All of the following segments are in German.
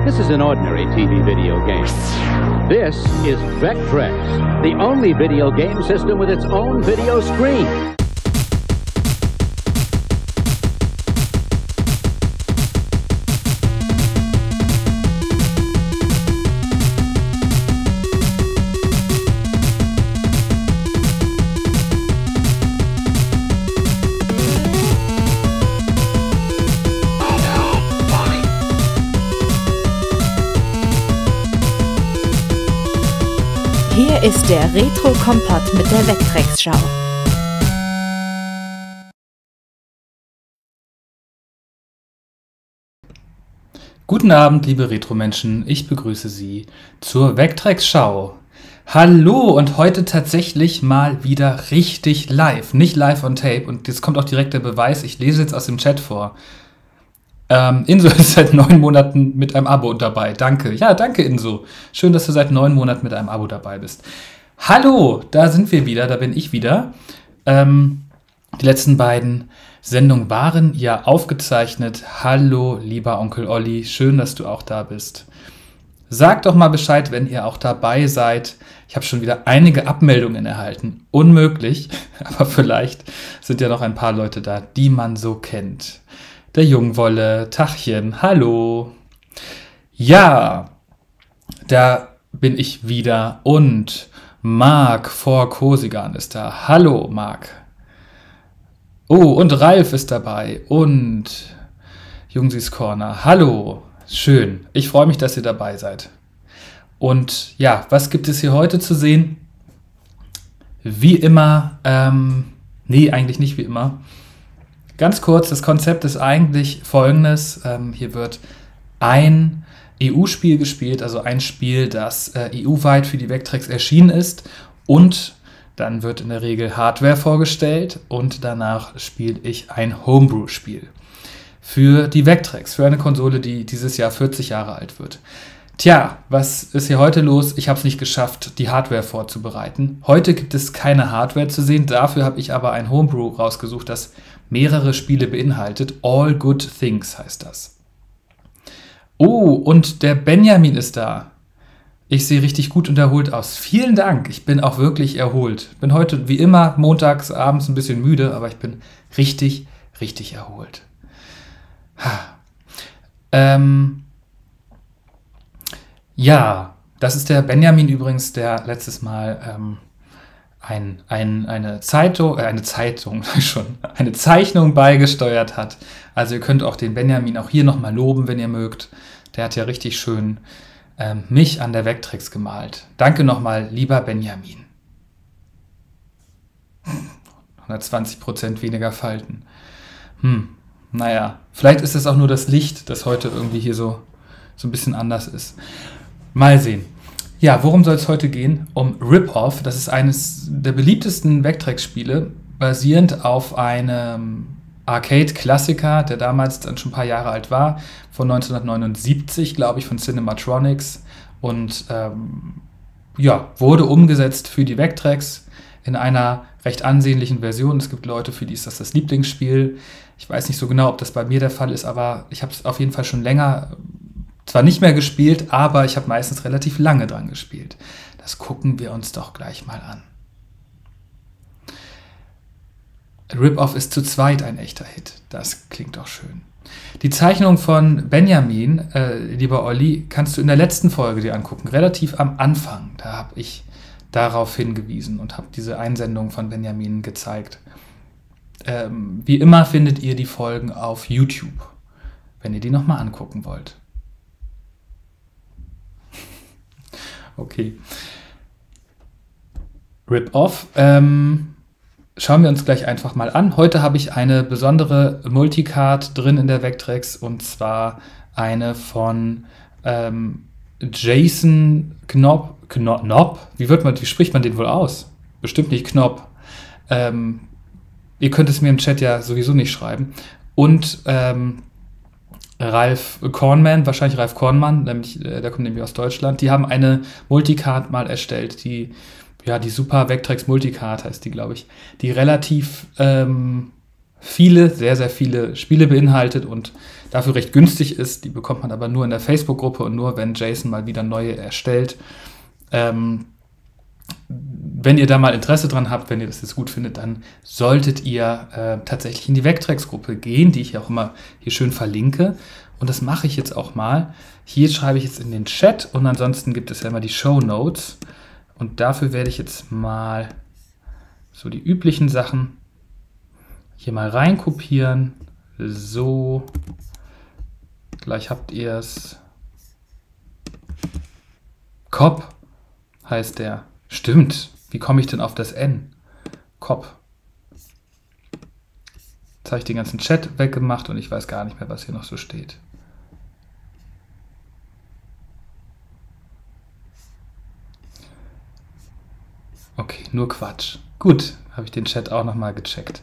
This is an ordinary TV video game. This is Vectrex, the only video game system with its own video screen. Hier ist der Retro-Kompott mit der Vectrex-Schau. Guten Abend, liebe Retro-Menschen, ich begrüße Sie zur Vectrex-Schau. Hallo und heute tatsächlich mal wieder richtig live, nicht live on tape. Und jetzt kommt auch direkt der Beweis, ich lese jetzt aus dem Chat vor. Inso ist seit 9 Monaten mit einem Abo dabei. Danke. Ja, danke Inso. Schön, dass du seit 9 Monaten mit einem Abo dabei bist. Hallo, da sind wir wieder, da bin ich wieder. Die letzten beiden Sendungen waren ja aufgezeichnet. Hallo, lieber Onkel Olli, schön, dass du auch da bist. Sagt doch mal Bescheid, wenn ihr auch dabei seid. Ich habe schon wieder einige Abmeldungen erhalten. Unmöglich, aber vielleicht sind ja noch ein paar Leute da, die man so kennt. Der Jungwolle, Tachchen, hallo. Ja, da bin ich wieder und Marc vor Kosigan ist da. Hallo, Marc. Oh, und Ralf ist dabei und Jungsis Corner. Hallo, schön. Ich freue mich, dass ihr dabei seid. Und ja, was gibt es hier heute zu sehen? Wie immer, nee, eigentlich nicht wie immer. Ganz kurz, das Konzept ist eigentlich folgendes. Hier wird ein EU-Spiel gespielt, also ein Spiel, das EU-weit für die Vectrex erschienen ist. Und dann wird in der Regel Hardware vorgestellt und danach spiele ich ein Homebrew-Spiel für die Vectrex, für eine Konsole, die dieses Jahr 40 Jahre alt wird. Tja, was ist hier heute los? Ich habe es nicht geschafft, die Hardware vorzubereiten. Heute gibt es keine Hardware zu sehen, dafür habe ich aber ein Homebrew rausgesucht, das mehrere Spiele beinhaltet. All Good Things heißt das. Oh, und der Benjamin ist da. Ich sehe richtig gut und erholt aus. Vielen Dank, ich bin auch wirklich erholt. Bin heute wie immer montags abends ein bisschen müde, aber ich bin richtig, richtig erholt. Ja, das ist der Benjamin übrigens, der letztes Mal eine Zeichnung beigesteuert hat. Also ihr könnt auch den Benjamin auch hier nochmal loben, wenn ihr mögt. Der hat ja richtig schön mich an der Vectrex gemalt. Danke nochmal, lieber Benjamin. 120% weniger Falten. Naja, vielleicht ist es auch nur das Licht, das heute irgendwie hier so ein bisschen anders ist. Mal sehen. Ja, worum soll es heute gehen? Um Rip-Off. Das ist eines der beliebtesten Vectrex-Spiele, basierend auf einem Arcade-Klassiker, der damals dann schon ein paar Jahre alt war, von 1979, glaube ich, von Cinematronics. Und wurde umgesetzt für die Vectrex in einer recht ansehnlichen Version. Es gibt Leute, für die ist das Lieblingsspiel. Ich weiß nicht so genau, ob das bei mir der Fall ist, aber ich habe es auf jeden Fall schon länger zwar nicht mehr gespielt, aber ich habe meistens relativ lange dran gespielt. Das gucken wir uns doch gleich mal an. Rip-Off ist zu zweit ein echter Hit. Das klingt doch schön. Die Zeichnung von Benjamin, lieber Olli, kannst du in der letzten Folge dir angucken, relativ am Anfang. Da habe ich darauf hingewiesen und habe diese Einsendung von Benjamin gezeigt. Wie immer findet ihr die Folgen auf YouTube, wenn ihr die nochmal angucken wollt. Okay. Rip-Off. Schauen wir uns gleich einfach mal an. Heute habe ich eine besondere Multicard drin in der Vectrex und zwar eine von Jason Knopp. Wie spricht man den wohl aus? Bestimmt nicht Knopp. Ihr könnt es mir im Chat ja sowieso nicht schreiben. Und Ralf Kornmann, wahrscheinlich Ralf Kornmann, der kommt nämlich aus Deutschland, die haben eine Multicard mal erstellt, die Super Vectrex Multicard heißt die, glaube ich, die relativ viele, sehr, sehr viele Spiele beinhaltet und dafür recht günstig ist. Die bekommt man aber nur in der Facebook-Gruppe und nur, wenn Jason mal wieder neue erstellt. Wenn ihr da mal Interesse dran habt, wenn ihr das jetzt gut findet, dann solltet ihr tatsächlich in die Vectrex-Gruppe gehen, die ich auch immer hier schön verlinke. Und das mache ich jetzt auch mal. Hier schreibe ich jetzt in den Chat und ansonsten gibt es ja immer die Shownotes. Und dafür werde ich jetzt mal so die üblichen Sachen hier mal reinkopieren. So, gleich habt ihr es. Cop heißt der. Stimmt. Wie komme ich denn auf das N? Cop. Jetzt habe ich den ganzen Chat weggemacht und ich weiß gar nicht mehr, was hier noch so steht. Okay, nur Quatsch. Gut, habe ich den Chat auch nochmal gecheckt.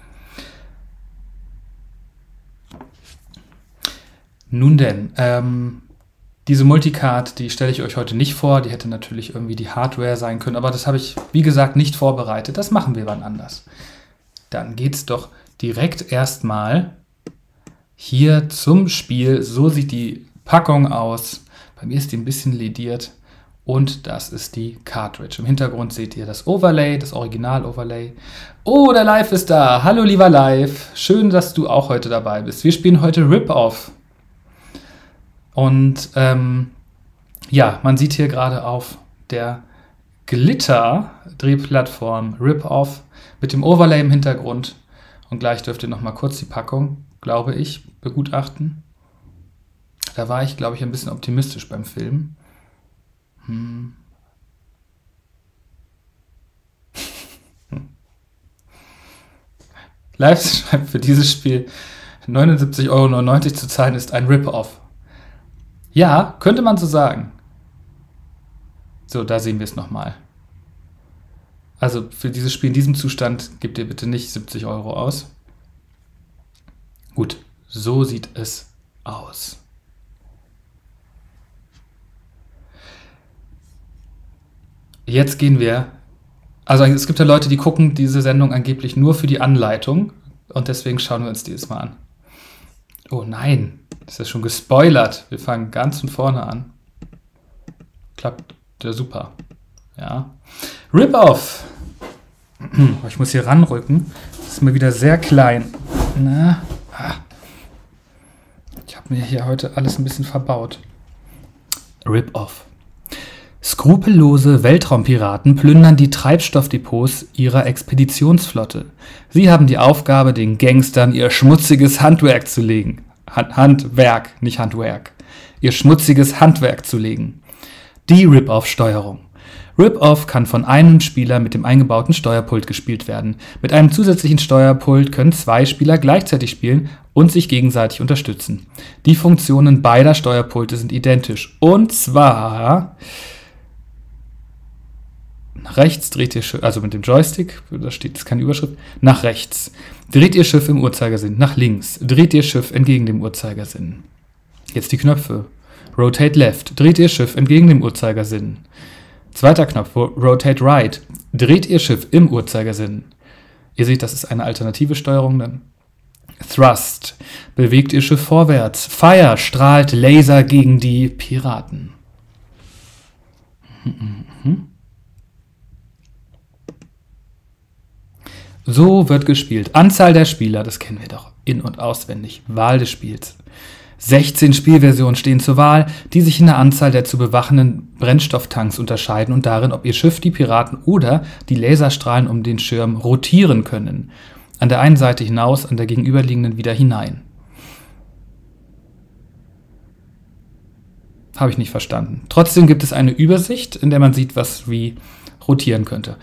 Nun denn, diese Multicard, die stelle ich euch heute nicht vor. Die hätte natürlich irgendwie die Hardware sein können, aber das habe ich, wie gesagt, nicht vorbereitet. Das machen wir wann anders. Dann geht es doch direkt erstmal hier zum Spiel. So sieht die Packung aus. Bei mir ist die ein bisschen lediert. Und das ist die Cartridge. Im Hintergrund seht ihr das Overlay, das Original-Overlay. Oh, der Live ist da. Hallo, lieber Live. Schön, dass du auch heute dabei bist. Wir spielen heute Rip-Off. Und ja, man sieht hier gerade auf der Glitter-Drehplattform Rip-Off mit dem Overlay im Hintergrund. Und gleich dürft ihr noch mal kurz die Packung, glaube ich, begutachten. Da war ich, glaube ich, ein bisschen optimistisch beim Film. Live schreibt, für dieses Spiel 79,99 € zu zahlen ist ein Rip-Off. Ja, könnte man so sagen. So, da sehen wir es nochmal. Also für dieses Spiel in diesem Zustand gebt ihr bitte nicht 70 € aus. Gut, so sieht es aus. Jetzt gehen wir, also es gibt ja Leute, die gucken diese Sendung angeblich nur für die Anleitung und deswegen schauen wir uns die jetzt mal an. Oh nein, das ist schon gespoilert. Wir fangen ganz von vorne an. Klappt ja super. Ja. Rip-Off. Ich muss hier ranrücken. Das ist mir wieder sehr klein. Na. Ich habe mir hier heute alles ein bisschen verbaut. Rip-Off. Skrupellose Weltraumpiraten plündern die Treibstoffdepots ihrer Expeditionsflotte. Sie haben die Aufgabe, den Gangstern ihr schmutziges Handwerk zu legen. Handwerk, nicht Handwerk. Ihr schmutziges Handwerk zu legen. Die Rip-Off-Steuerung. Rip-Off kann von einem Spieler mit dem eingebauten Steuerpult gespielt werden. Mit einem zusätzlichen Steuerpult können 2 Spieler gleichzeitig spielen und sich gegenseitig unterstützen. Die Funktionen beider Steuerpulte sind identisch. Und zwar nach rechts dreht ihr Schiff, also mit dem Joystick, da steht jetzt keine Überschrift, nach rechts. Dreht ihr Schiff im Uhrzeigersinn, nach links. Dreht ihr Schiff entgegen dem Uhrzeigersinn. Jetzt die Knöpfe. Rotate left, dreht ihr Schiff entgegen dem Uhrzeigersinn. Zweiter Knopf, Rotate right, dreht ihr Schiff im Uhrzeigersinn. Ihr seht, das ist eine alternative Steuerung dann. Thrust, bewegt ihr Schiff vorwärts. Fire, strahlt Laser gegen die Piraten. So wird gespielt. Anzahl der Spieler, das kennen wir doch in- und auswendig. Wahl des Spiels. 16 Spielversionen stehen zur Wahl, die sich in der Anzahl der zu bewachenden Brennstofftanks unterscheiden und darin, ob ihr Schiff, die Piraten oder die Laserstrahlen um den Schirm rotieren können. An der einen Seite hinaus, an der gegenüberliegenden wieder hinein. Habe ich nicht verstanden. Trotzdem gibt es eine Übersicht, in der man sieht, was wie rotieren könnte.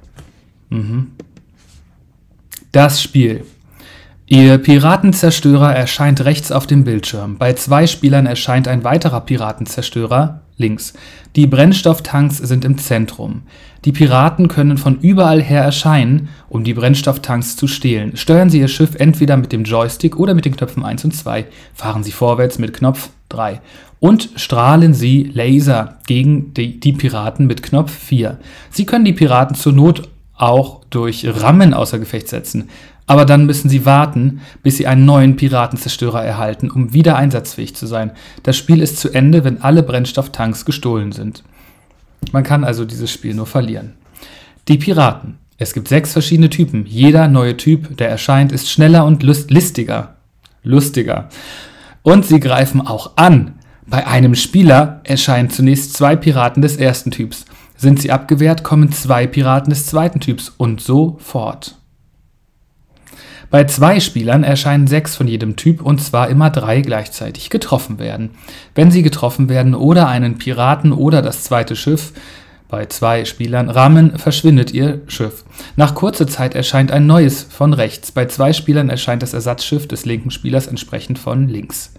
Das Spiel. Ihr Piratenzerstörer erscheint rechts auf dem Bildschirm. Bei 2 Spielern erscheint ein weiterer Piratenzerstörer links. Die Brennstofftanks sind im Zentrum. Die Piraten können von überall her erscheinen, um die Brennstofftanks zu stehlen. Steuern Sie Ihr Schiff entweder mit dem Joystick oder mit den Knöpfen 1 und 2. Fahren Sie vorwärts mit Knopf 3. Und strahlen Sie Laser gegen die Piraten mit Knopf 4. Sie können die Piraten zur Not auch durch Rammen außer Gefecht setzen. Aber dann müssen sie warten, bis sie einen neuen Piratenzerstörer erhalten, um wieder einsatzfähig zu sein. Das Spiel ist zu Ende, wenn alle Brennstofftanks gestohlen sind. Man kann also dieses Spiel nur verlieren. Die Piraten. Es gibt 6 verschiedene Typen. Jeder neue Typ, der erscheint, ist schneller und listiger. Lustiger. Und sie greifen auch an. Bei einem Spieler erscheinen zunächst 2 Piraten des ersten Typs. Sind sie abgewehrt, kommen 2 Piraten des zweiten Typs und so fort. Bei 2 Spielern erscheinen 6 von jedem Typ und zwar immer 3 gleichzeitig getroffen werden. Wenn sie getroffen werden oder einen Piraten oder das zweite Schiff bei 2 Spielern rammen, verschwindet ihr Schiff. Nach kurzer Zeit erscheint ein neues von rechts. Bei 2 Spielern erscheint das Ersatzschiff des linken Spielers entsprechend von links.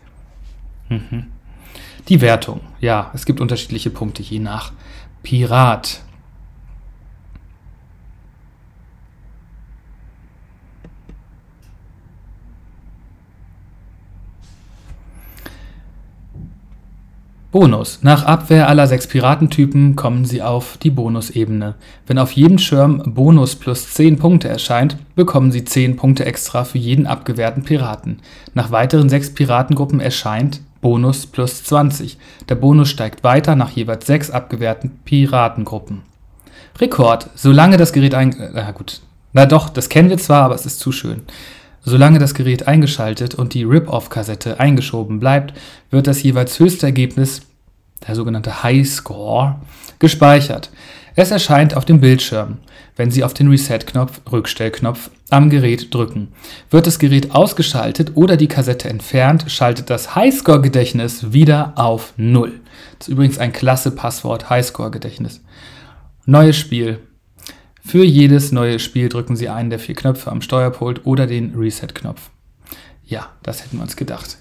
Die Wertung. Ja, es gibt unterschiedliche Punkte je nach Pirat. Bonus. Nach Abwehr aller 6 Piratentypen kommen sie auf die Bonusebene. Wenn auf jedem Schirm Bonus plus 10 Punkte erscheint, bekommen sie 10 Punkte extra für jeden abgewehrten Piraten. Nach weiteren 6 Piratengruppen erscheint Bonus plus 20. Der Bonus steigt weiter nach jeweils 6 abgewehrten Piratengruppen. Rekord. Solange das Gerät das kennen wir zwar, aber es ist zu schön. Solange das Gerät eingeschaltet und die Rip-Off-Kassette eingeschoben bleibt, wird das jeweils höchste Ergebnis, der sogenannte Highscore, gespeichert. Es erscheint auf dem Bildschirm, wenn Sie auf den Reset-Knopf, Rückstellknopf am Gerät drücken. Wird das Gerät ausgeschaltet oder die Kassette entfernt, schaltet das Highscore-Gedächtnis wieder auf 0. Das ist übrigens ein klasse Passwort, Highscore-Gedächtnis. Neues Spiel. Für jedes neue Spiel drücken Sie einen der 4 Knöpfe am Steuerpult oder den Reset-Knopf. Ja, das hätten wir uns gedacht.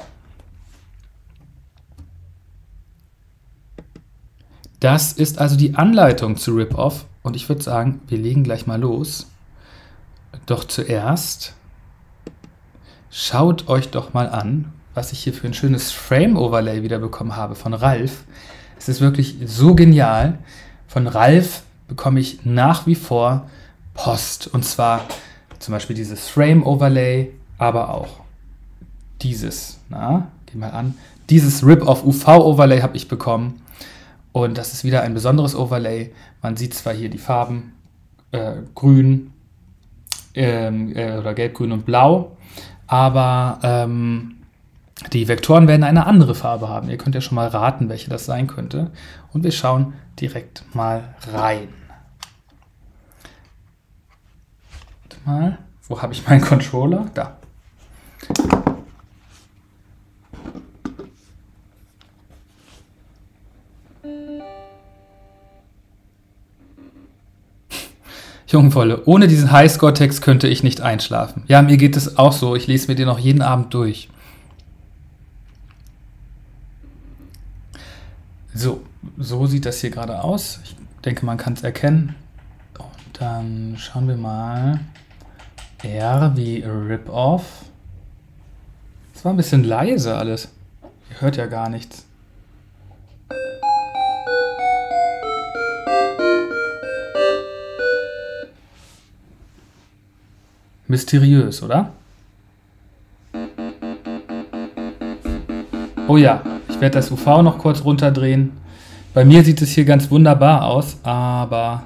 Das ist also die Anleitung zu Rip-Off und ich würde sagen, wir legen gleich mal los. Doch zuerst schaut euch doch mal an, was ich hier für ein schönes Frame-Overlay wieder bekommen habe von Ralf. Es ist wirklich so genial. Von Ralf bekomme ich nach wie vor Post. Und zwar zum Beispiel dieses Frame-Overlay, aber auch dieses. Geh mal an. Dieses Rip-Off UV-Overlay habe ich bekommen. Und das ist wieder ein besonderes Overlay. Man sieht zwar hier die Farben grün oder gelb, grün und blau, aber die Vektoren werden eine andere Farbe haben. Ihr könnt ja schon mal raten, welche das sein könnte. Und wir schauen direkt mal rein. Warte mal, wo habe ich meinen Controller? Da. Jungwolle, ohne diesen Highscore-Text könnte ich nicht einschlafen. Ja, mir geht es auch so. Ich lese mir den noch jeden Abend durch. So sieht das hier gerade aus. Ich denke, man kann es erkennen. Und dann schauen wir mal. R wie Rip-Off. Es war ein bisschen leise alles. Ihr hört ja gar nichts. Mysteriös, oder? Oh ja, ich werde das UV noch kurz runterdrehen. Bei mir sieht es hier ganz wunderbar aus, aber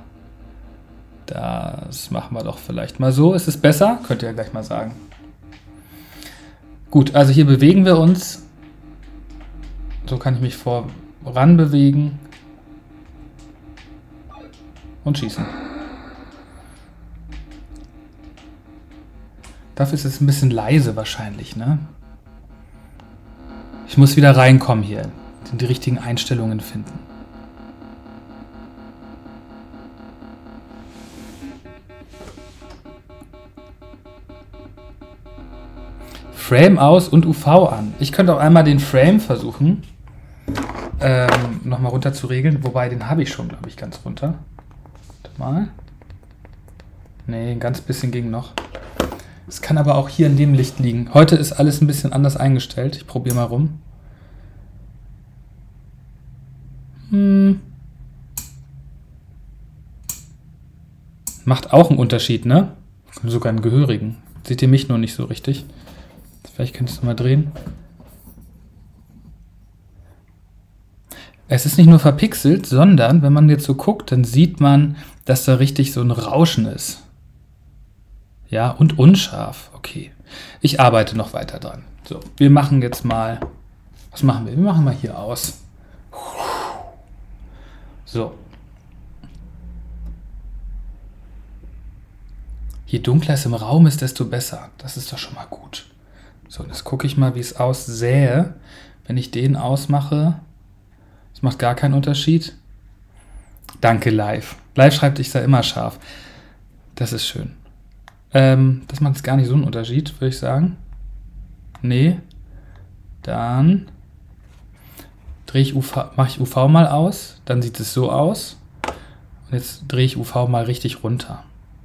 das machen wir doch vielleicht mal so. Ist es besser? Könnt ihr ja gleich mal sagen. Gut, also hier bewegen wir uns. So kann ich mich voran bewegen und schießen. Dafür ist es ein bisschen leise wahrscheinlich, ne? Ich muss wieder reinkommen hier, die richtigen Einstellungen finden. Frame aus und UV an. Ich könnte auch einmal den Frame versuchen, nochmal runter zu regeln. Wobei, den habe ich schon, glaube ich, ganz runter. Warte mal. Nee, ein ganz bisschen ging noch. Es kann aber auch hier in dem Licht liegen. Heute ist alles ein bisschen anders eingestellt. Ich probiere mal rum. Macht auch einen Unterschied, ne? Sogar einen gehörigen. Seht ihr mich nur nicht so richtig? Vielleicht könntest du mal drehen. Es ist nicht nur verpixelt, sondern wenn man jetzt so guckt, dann sieht man, dass da richtig so ein Rauschen ist. Ja, und unscharf. Okay. Ich arbeite noch weiter dran. So, wir machen jetzt mal... Was machen wir? Wir machen mal hier aus. So. Je dunkler es im Raum ist, desto besser. Das ist doch schon mal gut. So, jetzt gucke ich mal, wie es aussähe, wenn ich den ausmache. Das macht gar keinen Unterschied. Danke, Live. Live schreibt, ich sei immer scharf. Das ist schön. Das macht jetzt gar nicht so einen Unterschied, würde ich sagen. Nee. Dann mache ich UV mal aus. Dann sieht es so aus. Und jetzt drehe ich UV mal richtig runter.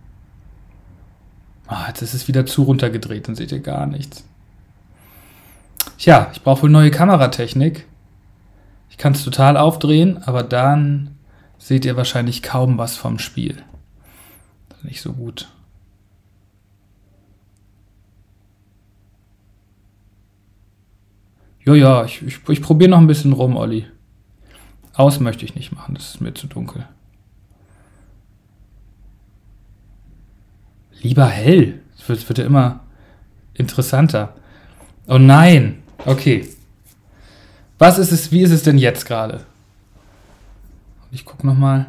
Ah, jetzt ist es wieder zu runtergedreht, dann seht ihr gar nichts. Tja, ich brauche wohl neue Kameratechnik. Ich kann es total aufdrehen, aber dann seht ihr wahrscheinlich kaum was vom Spiel. Das ist nicht so gut. Ja, ich probiere noch ein bisschen rum, Olli. Aus möchte ich nicht machen, das ist mir zu dunkel. Lieber hell. Es wird ja immer interessanter. Oh nein. Okay. Was ist es? Wie ist es denn jetzt gerade? Ich gucke nochmal.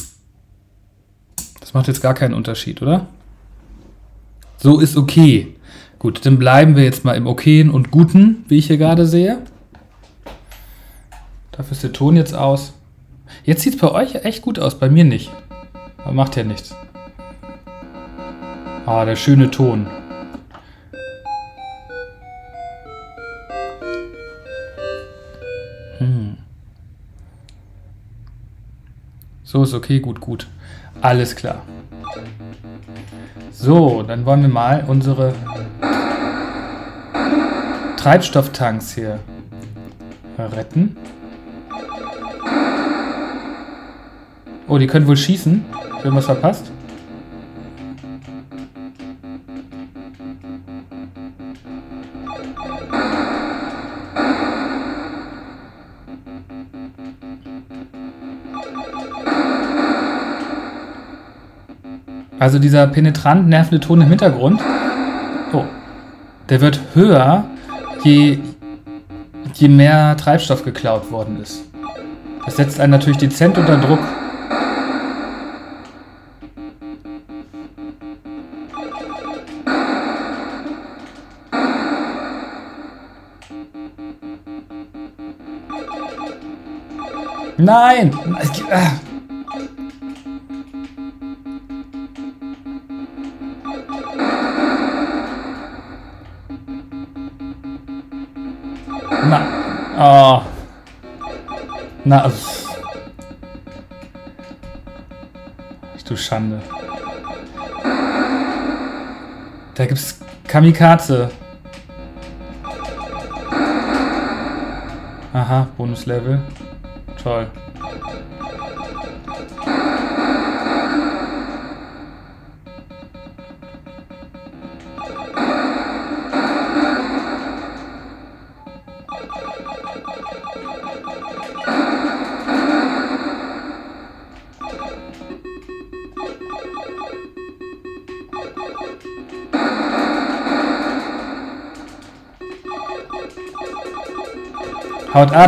Das macht jetzt gar keinen Unterschied, oder? So ist okay. Gut, dann bleiben wir jetzt mal im Okayen und Guten, wie ich hier gerade sehe. Dafür ist der Ton jetzt aus. Jetzt sieht es bei euch echt gut aus, bei mir nicht. Aber macht ja nichts. Ah, der schöne Ton. So ist okay, gut. Alles klar. So, dann wollen wir mal unsere Treibstofftanks hier retten. Oh, die können wohl schießen. Ich habe irgendwas verpasst. Also dieser penetrant nervende Ton im Hintergrund, oh, der wird höher, je mehr Treibstoff geklaut worden ist. Das setzt einen natürlich dezent unter Druck. Nein! Oh. Na, du Schande. Da gibt's Kamikaze. Aha, Bonuslevel. Toll. Haut ab!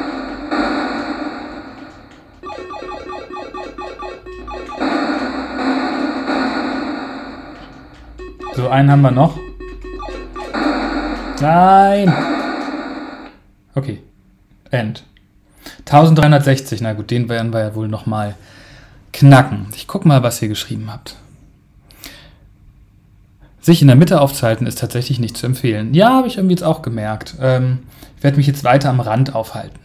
So, einen haben wir noch. Nein! Okay. End. 1360. Na gut, den werden wir ja wohl nochmal knacken. Ich guck mal, was ihr geschrieben habt. Sich in der Mitte aufzuhalten ist tatsächlich nicht zu empfehlen. Ja, habe ich irgendwie jetzt auch gemerkt. Ich werde mich jetzt weiter am Rand aufhalten.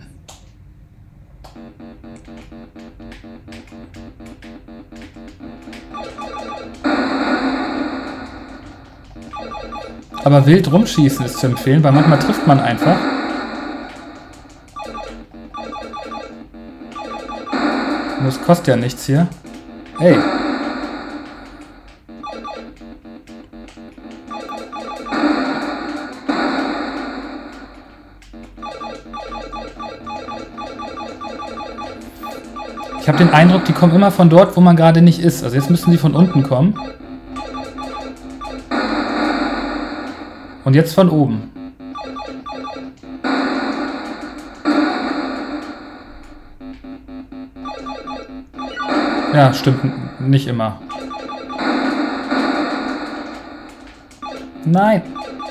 Aber wild rumschießen ist zu empfehlen, weil manchmal trifft man einfach. Und das kostet ja nichts hier. Hey. Ich habe den Eindruck, die kommen immer von dort, wo man gerade nicht ist. Also jetzt müssen sie von unten kommen. Und jetzt von oben. Ja, stimmt nicht immer. Nein.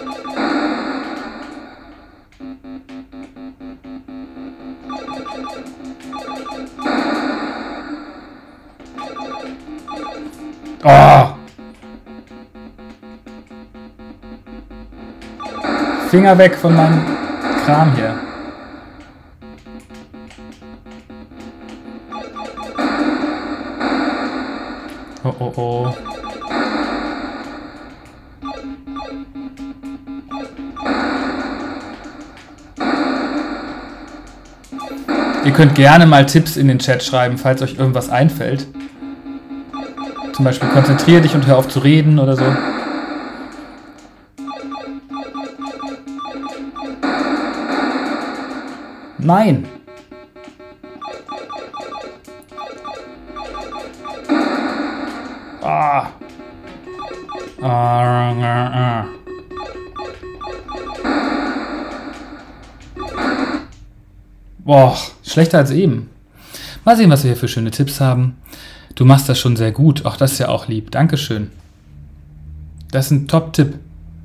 Oh. Finger weg von meinem Kram hier. Oh, oh, oh. Ihr könnt gerne mal Tipps in den Chat schreiben, falls euch irgendwas einfällt. Zum Beispiel konzentriere dich und hör auf zu reden oder so. Nein! Ah! Boah, schlechter als eben. Mal sehen, was wir hier für schöne Tipps haben. Du machst das schon sehr gut. Ach, das ist ja auch lieb. Dankeschön. Das ist ein Top-Tipp.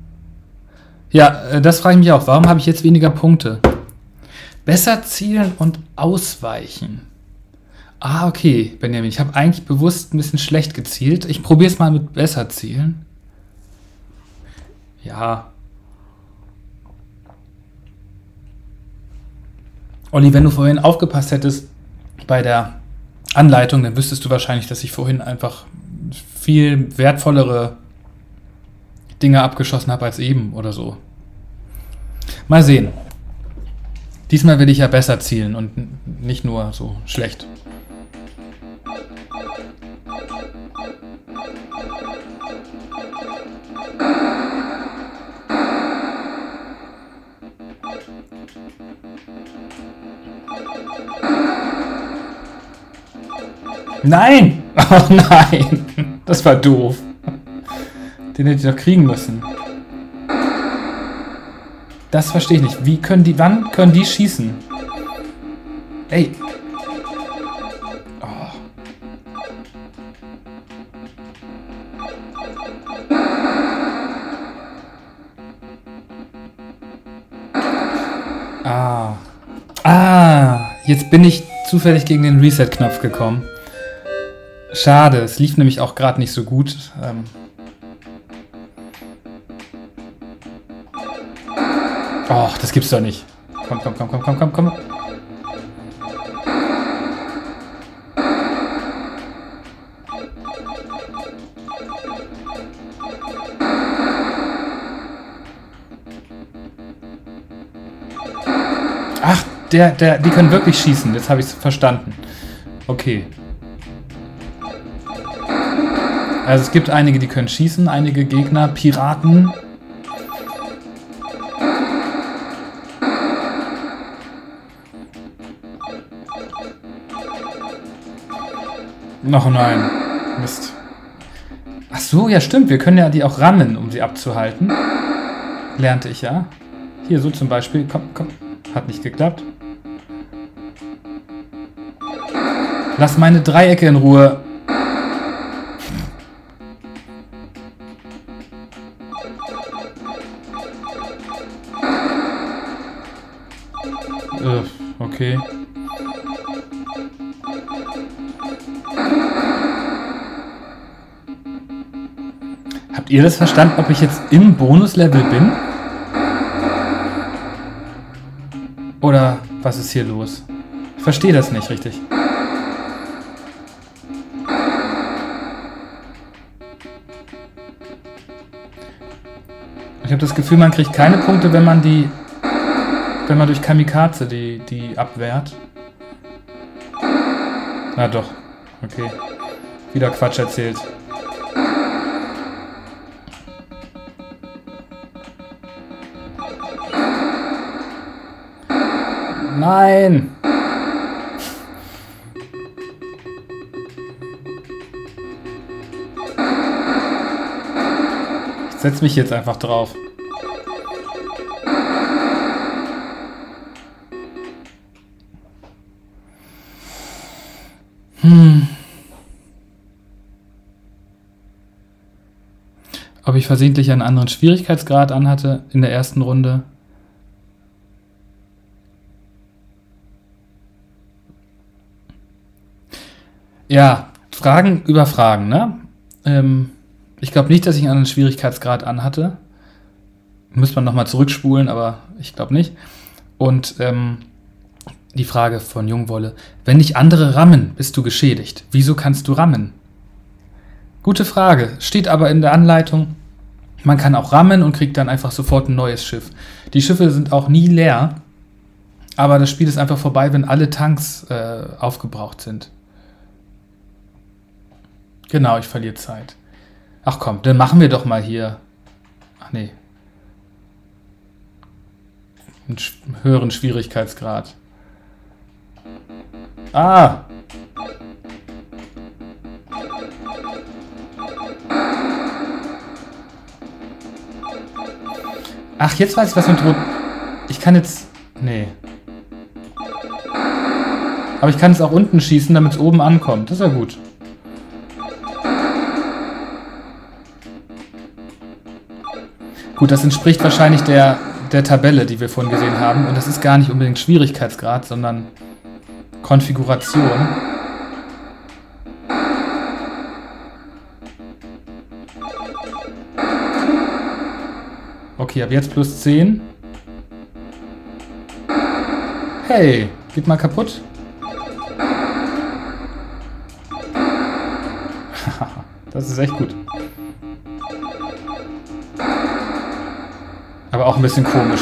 Ja, das frage ich mich auch. Warum habe ich jetzt weniger Punkte? Besser zielen und ausweichen. Ah, okay, Benjamin. Ich habe eigentlich bewusst ein bisschen schlecht gezielt. Ich probiere es mal mit besser zielen. Ja. Olli, wenn du vorhin aufgepasst hättest bei der Anleitung, dann wüsstest du wahrscheinlich, dass ich vorhin einfach viel wertvollere Dinge abgeschossen habe als eben oder so. Mal sehen. Diesmal will ich ja besser zielen und nicht nur so schlecht. Nein! Oh nein! Das war doof. Den hätte ich noch kriegen müssen. Das verstehe ich nicht. Wie können die, wann können die schießen? Ey. Oh. Jetzt bin ich zufällig gegen den Reset-Knopf gekommen. Schade, es lief nämlich auch gerade nicht so gut. Oh, das gibt's doch nicht. Komm, komm, komm, komm, komm, komm, komm. Ach, die können wirklich schießen. Jetzt habe ich es verstanden. Okay. Also es gibt einige, die können schießen, einige Gegner, Piraten. Noch nein. Mist. Ach so, ja stimmt. Wir können ja die auch rammen, um sie abzuhalten. Lernte ich ja. Hier so zum Beispiel. Komm, komm. Hat nicht geklappt. Lass meine Dreiecke in Ruhe. Okay. Habt ihr das verstanden, ob ich jetzt im Bonuslevel bin? Oder was ist hier los? Ich verstehe das nicht richtig. Ich habe das Gefühl, man kriegt keine Punkte, wenn man durch Kamikaze die abwehrt. Na doch. Okay. Wieder Quatsch erzählt. Nein! Ich setze mich jetzt einfach drauf. Ob ich versehentlich einen anderen Schwierigkeitsgrad anhatte in der ersten Runde? Ja, Fragen über Fragen, ne? Ich glaube nicht, dass ich einen anderen Schwierigkeitsgrad anhatte. Müsste man nochmal zurückspulen, aber ich glaube nicht. Und die Frage von Jungwolle. Wenn dich andere rammen, bist du geschädigt. Wieso kannst du rammen? Gute Frage. Steht aber in der Anleitung, man kann auch rammen und kriegt dann einfach sofort ein neues Schiff. Die Schiffe sind auch nie leer, aber das Spiel ist einfach vorbei, wenn alle Tanks aufgebraucht sind. Genau, ich verliere Zeit. Ach komm, dann machen wir doch mal hier. Ach nee. Einen höheren Schwierigkeitsgrad. Ah! Ach, jetzt weiß ich, was mit Rot... Ich kann jetzt... Nee. Aber ich kann es auch unten schießen, damit es oben ankommt. Das ist ja gut. Gut, das entspricht wahrscheinlich der Tabelle, die wir vorhin gesehen haben. Und das ist gar nicht unbedingt Schwierigkeitsgrad, sondern Konfiguration. Okay, ab jetzt plus 10. Hey, geht mal kaputt. Das ist echt gut. Aber auch ein bisschen komisch.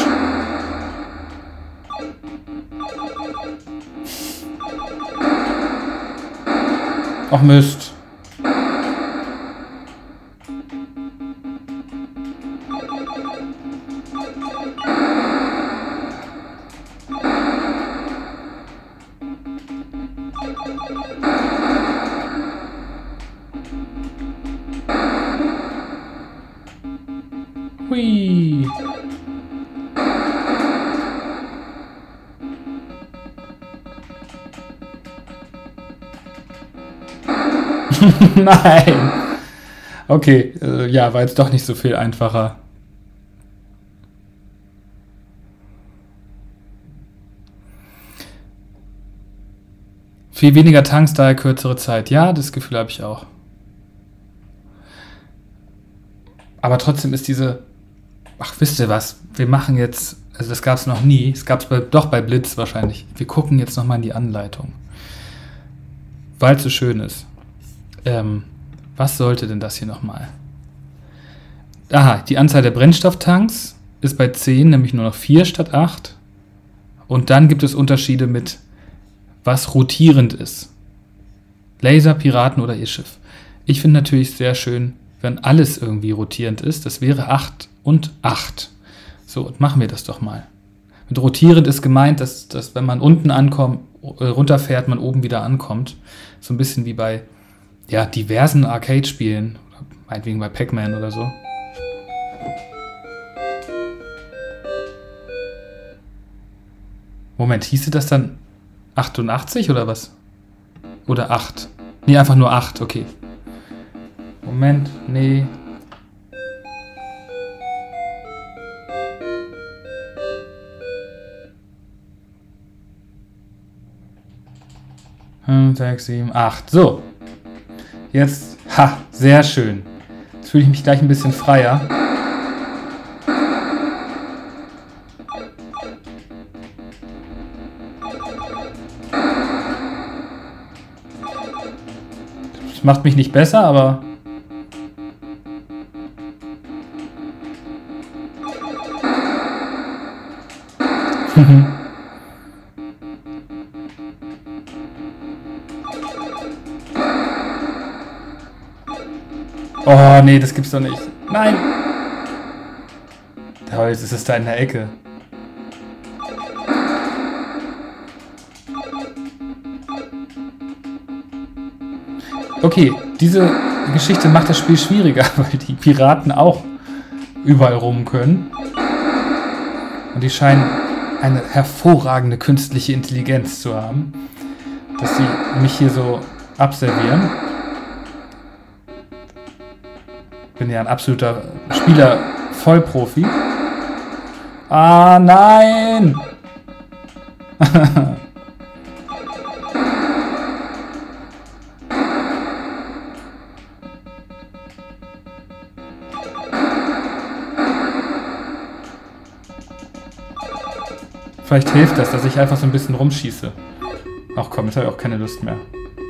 Ach Mist. Hui. Nein. Okay, ja, war jetzt doch nicht so viel einfacher. Viel weniger Tanks, daher kürzere Zeit. Ja, das Gefühl habe ich auch. Aber trotzdem ist diese... Ach, wisst ihr was? Wir machen jetzt... Also das gab es noch nie. Es gab es doch bei Blitz wahrscheinlich. Wir gucken jetzt nochmal in die Anleitung. Weil es so schön ist. Was sollte denn das hier nochmal? Aha, die Anzahl der Brennstofftanks ist bei 10, nämlich nur noch 4 statt 8. Und dann gibt es Unterschiede mit, was rotierend ist. Laser, Piraten oder Ihr-Schiff. Ich finde natürlich sehr schön, wenn alles irgendwie rotierend ist. Das wäre 8 und 8. So, und machen wir das doch mal. Mit rotierend ist gemeint, dass wenn man unten ankommt, runterfährt, man oben wieder ankommt. So ein bisschen wie bei diversen Arcade-Spielen. Meinetwegen bei Pac-Man oder so. Moment, hieße das dann 88 oder was? Oder 8? Nee, einfach nur 8, okay. Moment, nee. Hm, 6, 7, 8. So. Jetzt, sehr schön. Jetzt fühle ich mich gleich ein bisschen freier. Das macht mich nicht besser, aber... Oh, nee, das gibt's doch nicht. Nein! Toll, jetzt ist es da in der Ecke. Okay, diese Geschichte macht das Spiel schwieriger, weil die Piraten auch überall rum können. Und die scheinen eine hervorragende künstliche Intelligenz zu haben, dass sie mich hier so abservieren. Bin ja ein absoluter Spieler-Vollprofi. Ah, nein! Vielleicht hilft das, dass ich einfach so ein bisschen rumschieße. Ach komm, jetzt habe ich auch keine Lust mehr.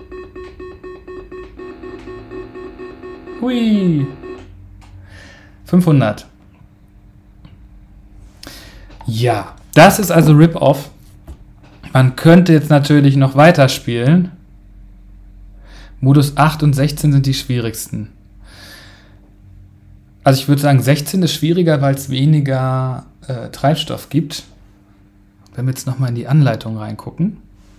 Hui! 500. Ja, das ist also Rip-Off. Man könnte jetzt natürlich noch weiterspielen. Modus 8 und 16 sind die schwierigsten. Also ich würde sagen, 16 ist schwieriger, weil es weniger Treibstoff gibt. Wenn wir jetzt nochmal in die Anleitung reingucken.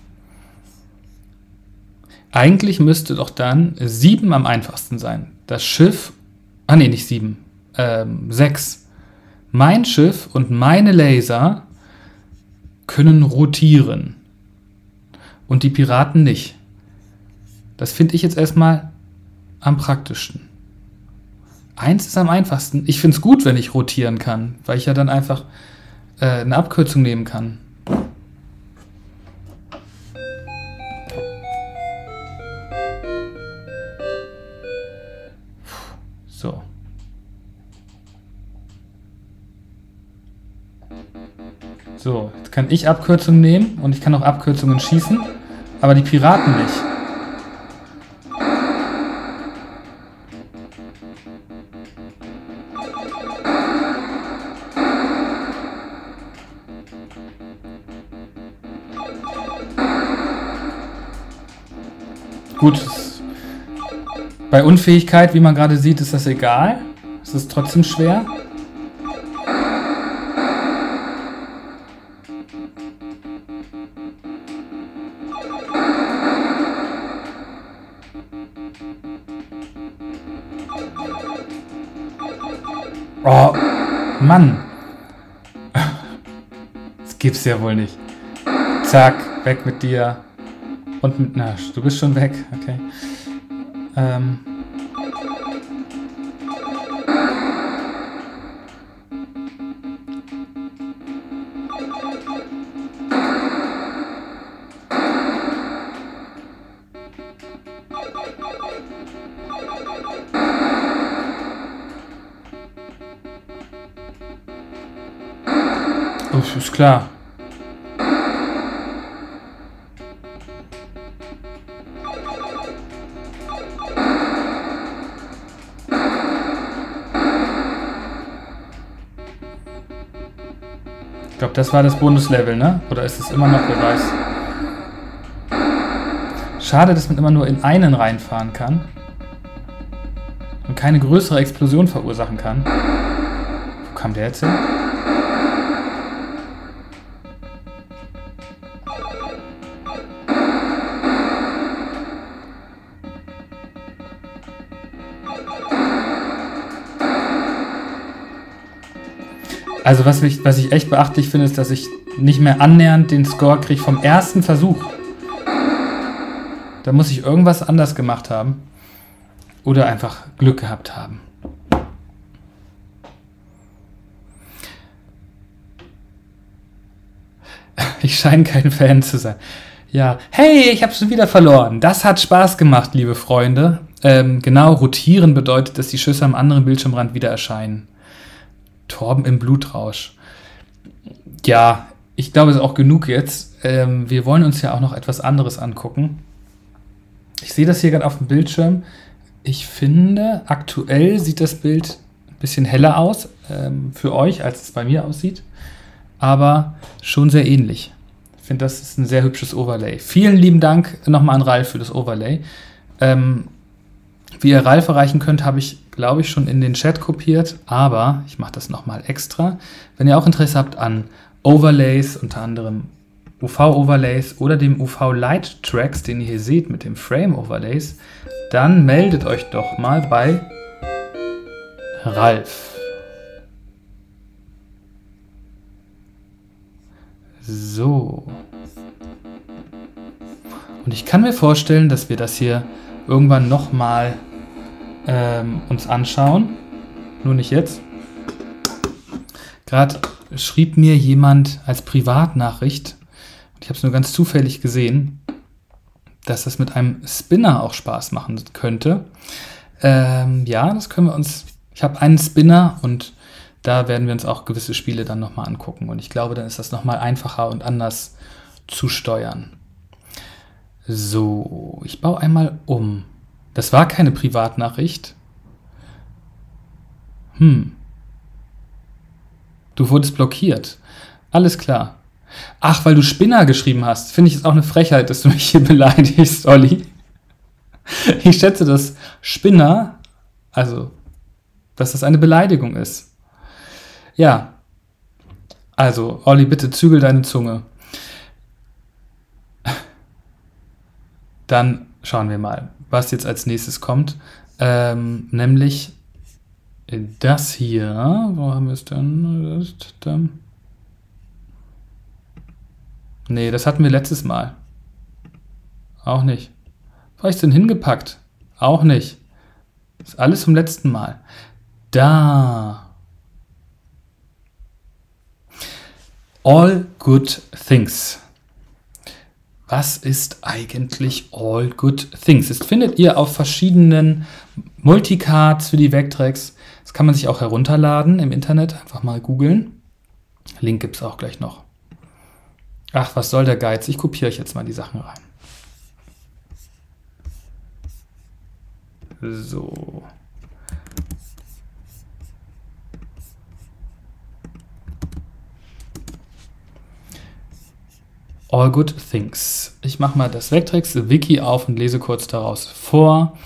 Eigentlich müsste doch dann 7 am einfachsten sein. Das Schiff, nee, nicht 7, 6. Mein Schiff und meine Laser können rotieren. Und die Piraten nicht. Das finde ich jetzt erstmal am praktischsten. 1 ist am einfachsten. Ich finde es gut, wenn ich rotieren kann, weil ich ja dann einfach eine Abkürzung nehmen kann. So. So, jetzt kann ich Abkürzungen nehmen und ich kann auch Abkürzungen schießen, aber die Piraten nicht. Gut, bei Unfähigkeit, wie man gerade sieht, ist das egal. Es ist trotzdem schwer. Oh, Mann. Das gibt's ja wohl nicht. Zack, weg mit dir. Und mit, na, du bist schon weg, okay. Uff, ist klar. Ich glaube, das war das Bonuslevel, ne? Oder ist es immer noch, wer weiß. Schade, dass man immer nur in einen reinfahren kann. Und keine größere Explosion verursachen kann. Wo kam der jetzt hin? Also was ich echt beachtlich finde, ist, dass ich nicht mehr annähernd den Score kriege vom ersten Versuch. Da muss ich irgendwas anders gemacht haben. Oder einfach Glück gehabt haben. Ich scheine kein Fan zu sein. Ja, hey, ich habe schon wieder verloren. Das hat Spaß gemacht, liebe Freunde. Genau, rotieren bedeutet, dass die Schüsse am anderen Bildschirmrand wieder erscheinen. Torben im Blutrausch. Ja, ich glaube, es ist auch genug jetzt. Wir wollen uns ja auch noch etwas anderes angucken. Ich sehe das hier gerade auf dem Bildschirm. Ich finde, aktuell sieht das Bild ein bisschen heller aus für euch, als es bei mir aussieht. Aber schon sehr ähnlich. Ich finde, das ist ein sehr hübsches Overlay. Vielen lieben Dank nochmal an Ralf für das Overlay. Wie ihr Ralf erreichen könnt, habe ich, glaube ich, schon in den Chat kopiert, aber ich mache das nochmal extra. Wenn ihr auch Interesse habt an Overlays, unter anderem UV-Overlays oder dem UV-Light-Tracks, den ihr hier seht mit dem Frame-Overlays, dann meldet euch doch mal bei Ralf. So. Und ich kann mir vorstellen, dass wir das hier irgendwann nochmal uns anschauen. Nur nicht jetzt. Gerade schrieb mir jemand als Privatnachricht, ich habe es nur ganz zufällig gesehen, dass das mit einem Spinner auch Spaß machen könnte. Ja, das können wir uns... Ich habe einen Spinner und da werden wir uns auch gewisse Spiele dann nochmal angucken. Und ich glaube, dann ist das nochmal einfacher und anders zu steuern. So, ich baue einmal um. Das war keine Privatnachricht. Du wurdest blockiert. Alles klar. Ach, weil du Spinner geschrieben hast. Finde ich es auch eine Frechheit, dass du mich hier beleidigst, Olli. Ich schätze, dass Spinner, also, dass das eine Beleidigung ist. Ja. Also, Olli, bitte zügel deine Zunge. Dann schauen wir mal, was jetzt als nächstes kommt. Nämlich das hier. Wo haben wir es denn? Nee, das hatten wir letztes Mal. Auch nicht. Wo habe ich es denn hingepackt? Auch nicht. Das ist alles vom letzten Mal. Da. All Good Things. Was ist eigentlich All Good Things? Das findet ihr auf verschiedenen Multicards für die Vectrex. Das kann man sich auch herunterladen im Internet. Einfach mal googeln. Link gibt es auch gleich noch. Ach, was soll der Geiz? Ich kopiere euch jetzt mal die Sachen rein. So. All Good Things. Ich mache mal das Vectrex-Wiki auf und lese kurz daraus vor.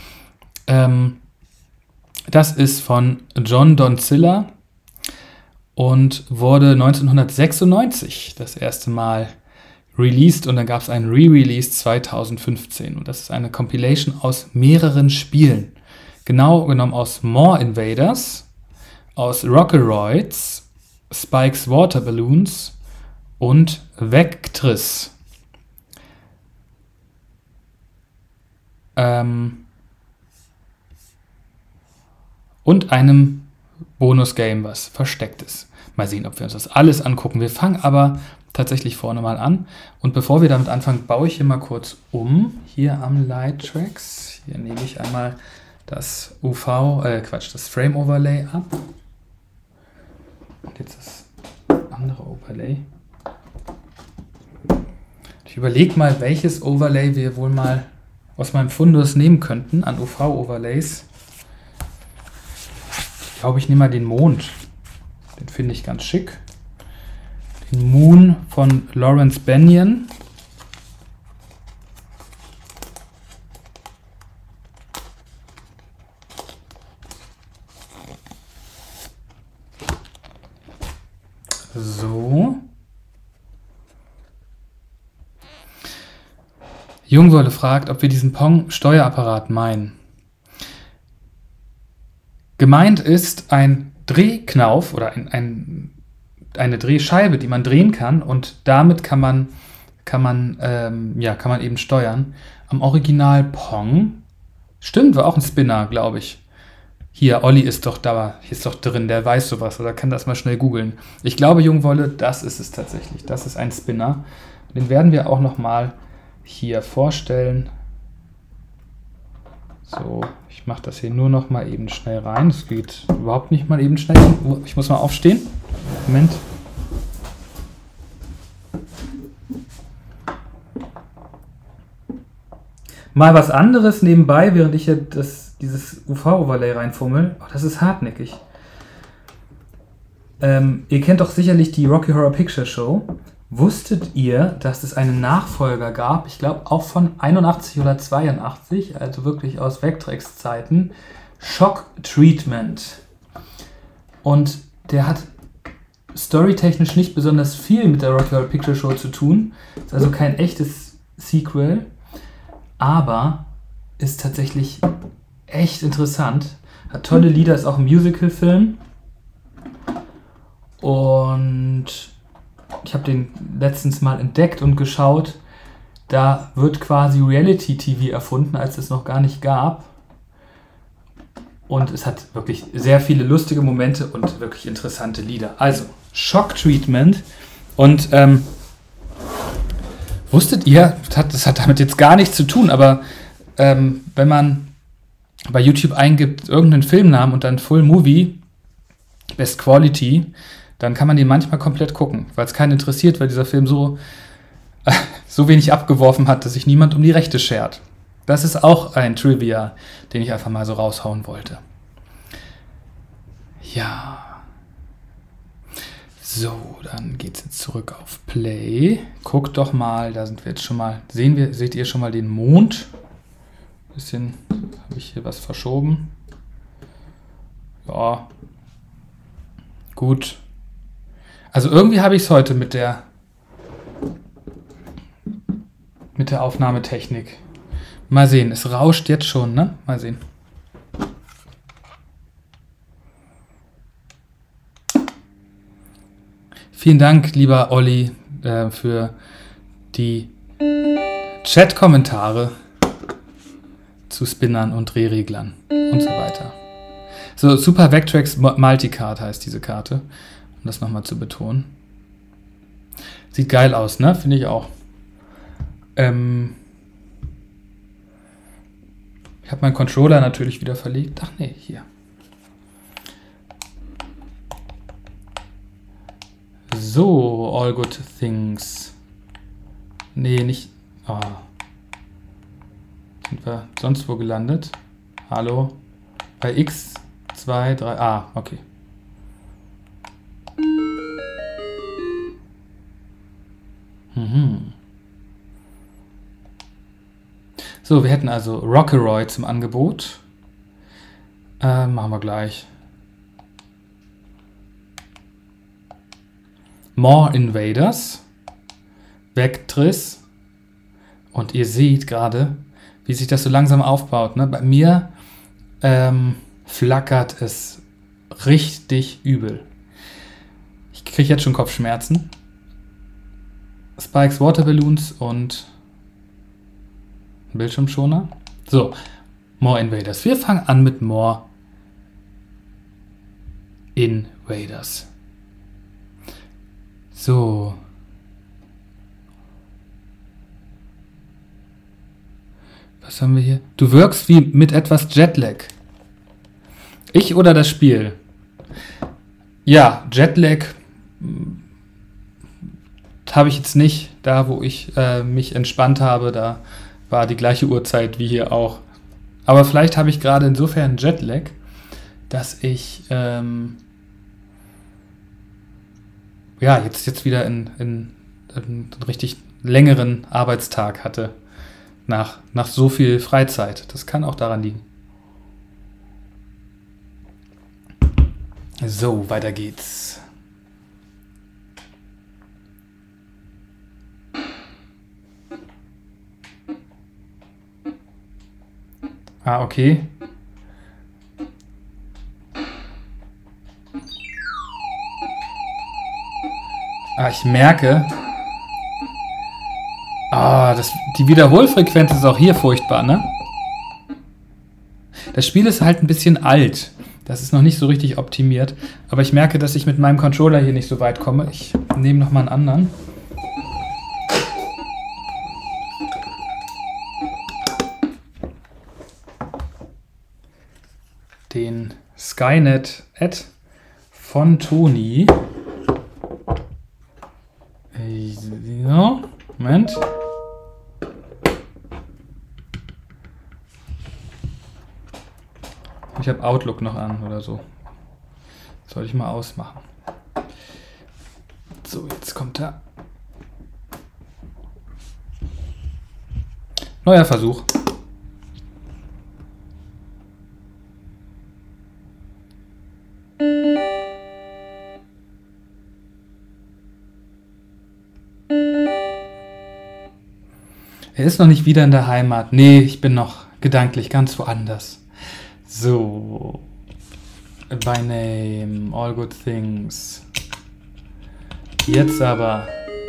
Das ist von John Doncilla und wurde 1996 das erste Mal released und dann gab es ein Re-Release 2015. Und das ist eine Compilation aus mehreren Spielen. Genau genommen aus More Invaders, aus Rockeroids, Spike's Water Balloons und Vectris. Und einem Bonus-Game, was versteckt ist. Mal sehen, ob wir uns das alles angucken. Wir fangen aber tatsächlich vorne mal an. Und bevor wir damit anfangen, baue ich hier mal kurz um. Hier am Light-Tracks. Hier nehme ich einmal das das Frame-Overlay ab. Und jetzt das andere Overlay. Ich überlege mal, welches Overlay wir wohl mal aus meinem Fundus nehmen könnten an UV-Overlays. Ich glaube, ich nehme mal den Mond. Den finde ich ganz schick. Den Moon von Lawrence Benyon. So. Jungwolle fragt, ob wir diesen Pong-Steuerapparat meinen. Gemeint ist ein Drehknauf oder eine Drehscheibe, die man drehen kann und damit kann man eben steuern. Am Original Pong, stimmt, war auch ein Spinner, glaube ich. Hier, Olli ist doch da, hier ist doch drin, der weiß sowas oder kann das mal schnell googeln. Ich glaube, Jungwolle, das ist es tatsächlich. Das ist ein Spinner. Den werden wir auch noch mal hier vorstellen. So, ich mache das hier nur noch mal eben schnell rein. Es geht überhaupt nicht mal eben schnell. Ich muss mal aufstehen. Moment. Mal was anderes nebenbei, während ich hier dieses UV-Overlay reinfummel. Oh, das ist hartnäckig. Ihr kennt doch sicherlich die Rocky Horror Picture Show. Wusstet ihr, dass es einen Nachfolger gab? Ich glaube auch von 81 oder 82, also wirklich aus Vectrex Zeiten. Shock Treatment. Und der hat storytechnisch nicht besonders viel mit der Rocky Horror Picture Show zu tun. Ist also kein echtes Sequel, aber ist tatsächlich echt interessant. Hat tolle Lieder, ist auch ein Musical-Film. Und ich habe den letztens mal entdeckt und geschaut. Da wird quasi Reality-TV erfunden, als es noch gar nicht gab. Und es hat wirklich sehr viele lustige Momente und wirklich interessante Lieder. Also, Shock Treatment. Und wusstet ihr, das hat damit jetzt gar nichts zu tun, aber wenn man bei YouTube eingibt irgendeinen Filmnamen und dann Full Movie, Best Quality, dann kann man den manchmal komplett gucken, weil es keinen interessiert, weil dieser Film so wenig abgeworfen hat, dass sich niemand um die Rechte schert. Das ist auch ein Trivia, den ich einfach mal so raushauen wollte. Ja. So, dann geht's jetzt zurück auf Play. Guckt doch mal, da sind wir jetzt schon mal. Seht ihr schon mal den Mond? Bisschen habe ich hier was verschoben. Ja. Gut. Also irgendwie habe ich es heute mit der Aufnahmetechnik. Mal sehen, es rauscht jetzt schon, ne? Mal sehen. Vielen Dank, lieber Olli, für die Chat-Kommentare zu Spinnern und Drehreglern und so weiter. So, Super Vectrex Multicard heißt diese Karte, um das nochmal zu betonen. Sieht geil aus, ne? Finde ich auch. Ich habe meinen Controller natürlich wieder verlegt. Ach nee, hier. So, All Good Things. Nee, nicht. Oh. Sind wir sonst wo gelandet? Hallo? Bei X, 2, 3. Ah, okay. So, wir hätten also Rockeroid zum Angebot. Machen wir gleich. More Invaders. Vectris. Und ihr seht gerade, wie sich das so langsam aufbaut. Ne? Bei mir flackert es richtig übel. Ich kriege jetzt schon Kopfschmerzen. Spikes Water Balloons und ein Bildschirmschoner. So, More Invaders. Wir fangen an mit More Invaders. So. Was haben wir hier? Du wirkst wie mit etwas Jetlag. Ich oder das Spiel? Ja, Jetlag habe ich jetzt nicht. Da, wo ich mich entspannt habe, da war die gleiche Uhrzeit wie hier auch. Aber vielleicht habe ich gerade insofern Jetlag, dass ich jetzt wieder einen richtig längeren Arbeitstag hatte. Nach so viel Freizeit. Das kann auch daran liegen. So, weiter geht's. Ah, okay. Ich merke. Die Wiederholfrequenz ist auch hier furchtbar, ne? Das Spiel ist halt ein bisschen alt. Das ist noch nicht so richtig optimiert. Aber ich merke, dass ich mit meinem Controller hier nicht so weit komme. Ich nehme nochmal einen anderen. Den Skynet Ad von Toni. So, Moment. Ich habe Outlook noch an oder so. Soll ich mal ausmachen. So, jetzt kommt er. Neuer Versuch. Er ist noch nicht wieder in der Heimat. Nee, ich bin noch gedanklich ganz woanders. So. By name, all good things. Jetzt aber.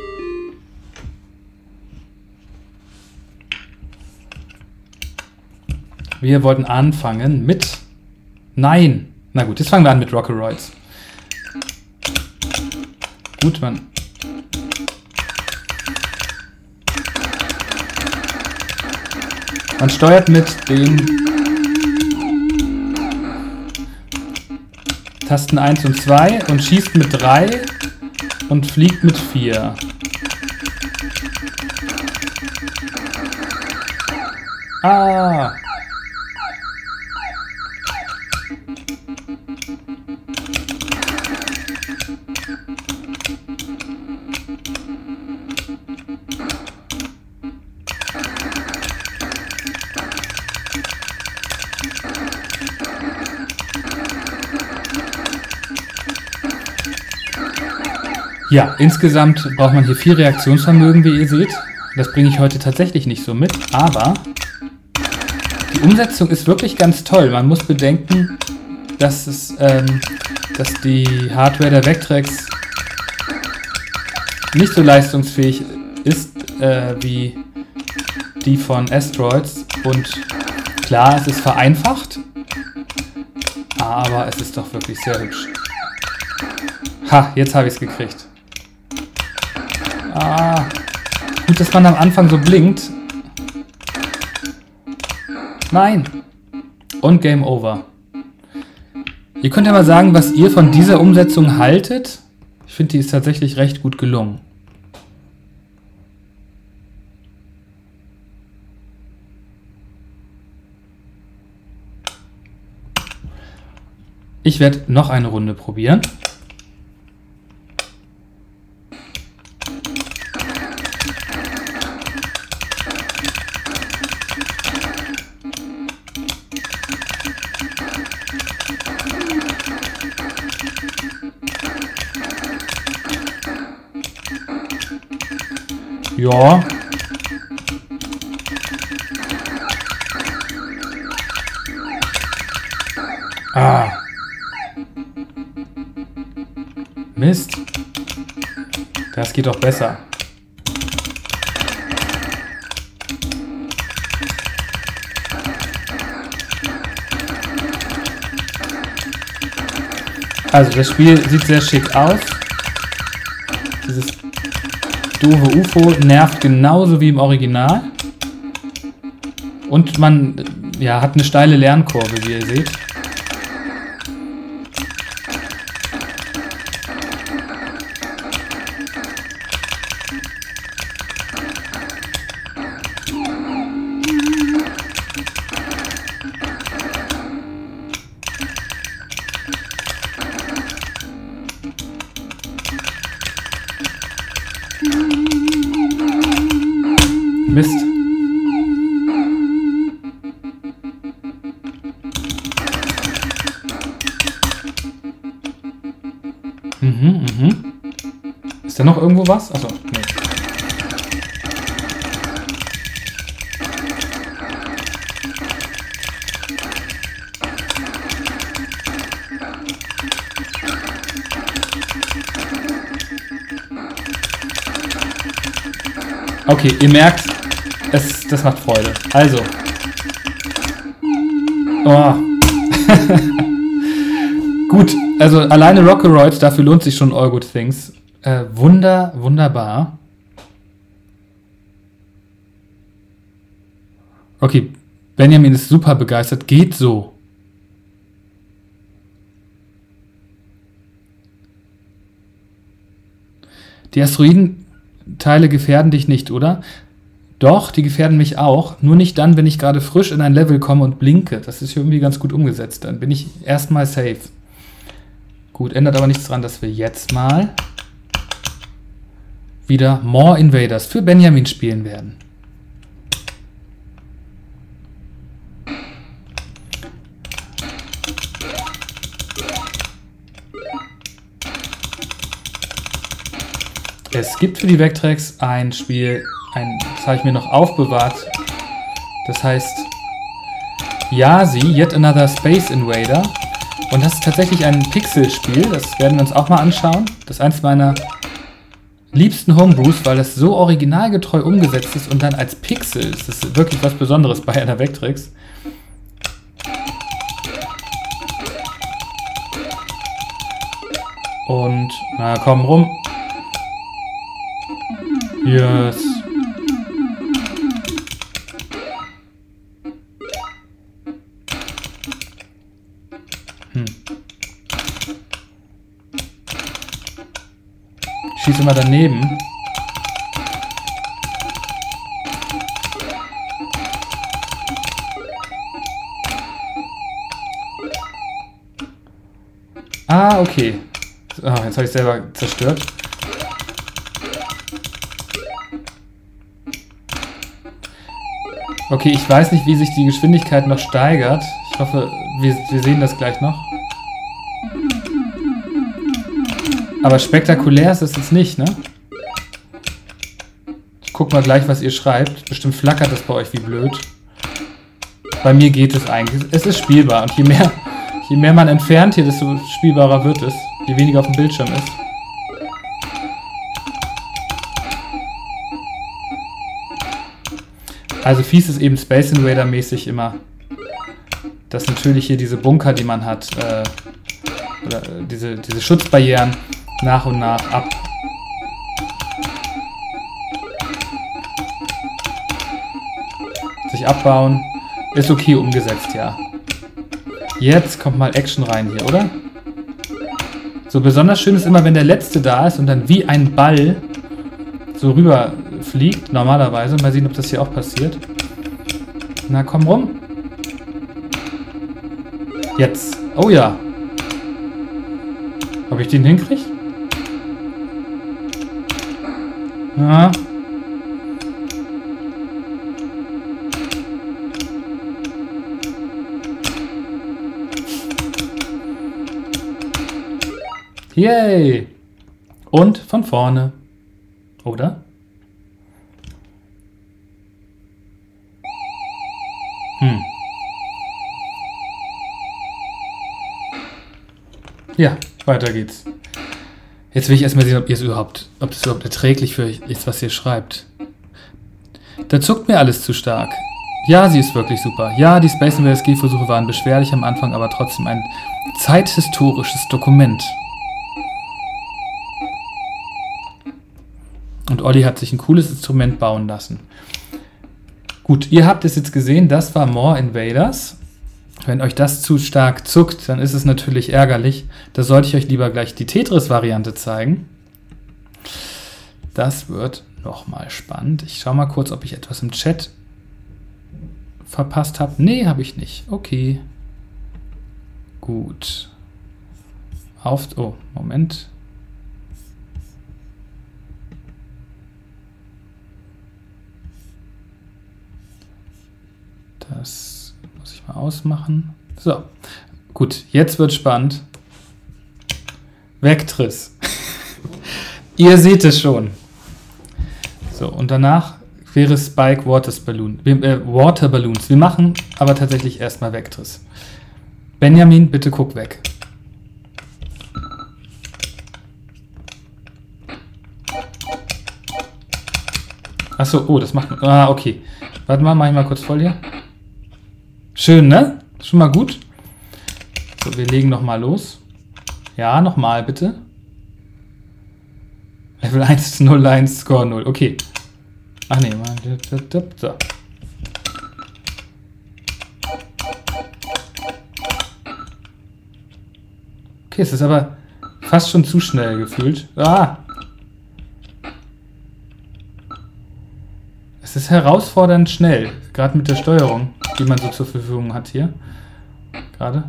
Wir wollten anfangen mit... Nein! Na gut, jetzt fangen wir an mit Rockeroids. Gut, man... Man steuert mit den Tasten 1 und 2 und schießt mit 3 und fliegt mit 4. Ah! Ja, insgesamt braucht man hier 4 Reaktionsvermögen, wie ihr seht. Das bringe ich heute tatsächlich nicht so mit, aber die Umsetzung ist wirklich ganz toll. Man muss bedenken, dass die Hardware der Vectrex nicht so leistungsfähig ist wie die von Asteroids. Und klar, es ist vereinfacht, aber es ist doch wirklich sehr hübsch. Ha, jetzt habe ich es gekriegt. Ah, gut, dass man am Anfang so blinkt. Nein. Und Game Over. Ihr könnt ja mal sagen, was ihr von dieser Umsetzung haltet. Ich finde, die ist tatsächlich recht gut gelungen. Ich werde noch eine Runde probieren. Ja. Ah. Mist. Das geht doch besser. Also das Spiel sieht sehr schick aus. Dieses doofe UFO nervt genauso wie im Original. Und man hat eine steile Lernkurve, wie ihr seht. Mist. Ist da noch irgendwo was? Achso, nee. Okay, ihr merkt, das macht Freude. Also. Oh. Gut, also alleine Rockeroids, dafür lohnt sich schon All Good Things. Wunderbar. Okay, Benjamin ist super begeistert. Geht so. Die Asteroidenteile gefährden dich nicht, oder? Doch, die gefährden mich auch. Nur nicht dann, wenn ich gerade frisch in ein Level komme und blinke. Das ist irgendwie ganz gut umgesetzt. Dann bin ich erstmal safe. Gut, ändert aber nichts daran, dass wir jetzt mal wieder More Invaders für Benjamin spielen werden. Es gibt für die Vectrex ein Spiel das habe ich mir noch aufbewahrt. Das heißt Yasi, Yet Another Space Invader. Und das ist tatsächlich ein Pixel-Spiel. Das werden wir uns auch mal anschauen. Das ist eins meiner liebsten Homebrews, weil das so originalgetreu umgesetzt ist und dann als Pixel. Das ist wirklich was Besonderes bei einer Vectrex. Und, na komm rum. Yes. Ich schieße immer daneben. Ah, okay. Ah, jetzt habe ich selber zerstört. Okay, ich weiß nicht, wie sich die Geschwindigkeit noch steigert. Ich hoffe, wir sehen das gleich noch. Aber spektakulär ist es jetzt nicht, ne? Ich guck mal gleich, was ihr schreibt. Bestimmt flackert das bei euch wie blöd. Bei mir geht es eigentlich. Es ist spielbar. Und je mehr man entfernt hier, desto spielbarer wird es. Je weniger auf dem Bildschirm ist. Also fies ist eben Space Invader mäßig immer, dass natürlich hier diese Bunker, die man hat, oder diese Schutzbarrieren nach und nach sich abbauen. Ist okay umgesetzt, ja. Jetzt kommt mal Action rein hier, oder? So besonders schön ist immer, wenn der letzte da ist und dann wie ein Ball so rüber fliegt, normalerweise. Mal sehen, ob das hier auch passiert. Na, komm rum. Jetzt. Oh ja. Ob ich den hinkriege? Ja. Yay! Und von vorne. Oder? Ja, weiter geht's. Jetzt will ich erstmal sehen, ob das überhaupt erträglich für euch ist, was ihr schreibt. Da zuckt mir alles zu stark. Ja, sie ist wirklich super. Ja, die Space Invaders G-Versuche waren beschwerlich am Anfang, aber trotzdem ein zeithistorisches Dokument. Und Olli hat sich ein cooles Instrument bauen lassen. Gut, ihr habt es jetzt gesehen, das war More Invaders. Wenn euch das zu stark zuckt, dann ist es natürlich ärgerlich. Da sollte ich euch lieber gleich die Tetris-Variante zeigen. Das wird nochmal spannend. Ich schaue mal kurz, ob ich etwas im Chat verpasst habe. Nee, habe ich nicht. Okay. Gut. Oh, Moment. Das muss ich mal ausmachen. So, gut, jetzt wird spannend. Vectris. Ihr seht es schon. So, und danach wäre Spike Water Balloons. Wir machen aber tatsächlich erstmal Vectris. Benjamin, bitte guck weg. Achso, oh, das macht man. Ah, okay. Warte mal, mach ich mal kurz voll hier. Schön, ne? Schon mal gut. So, wir legen nochmal los. Ja, nochmal bitte. Level 1, 0, 1, Score 0. Okay. Ach nee, mal. So. Okay, es ist aber fast schon zu schnell gefühlt. Ah! Es ist herausfordernd schnell, gerade mit der Steuerung, die man so zur Verfügung hat hier. Gerade.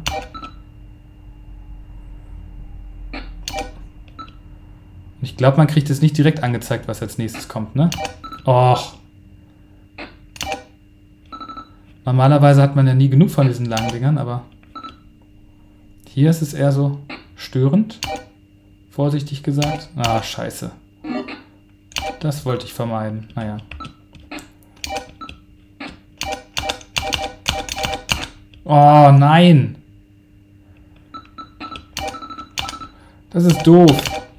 Ich glaube, man kriegt es nicht direkt angezeigt, was als nächstes kommt, ne? Och. Normalerweise hat man ja nie genug von diesen langen Dingern, aber hier ist es eher so störend. Vorsichtig gesagt. Ah, scheiße. Das wollte ich vermeiden. Naja. Oh, nein. Das ist doof.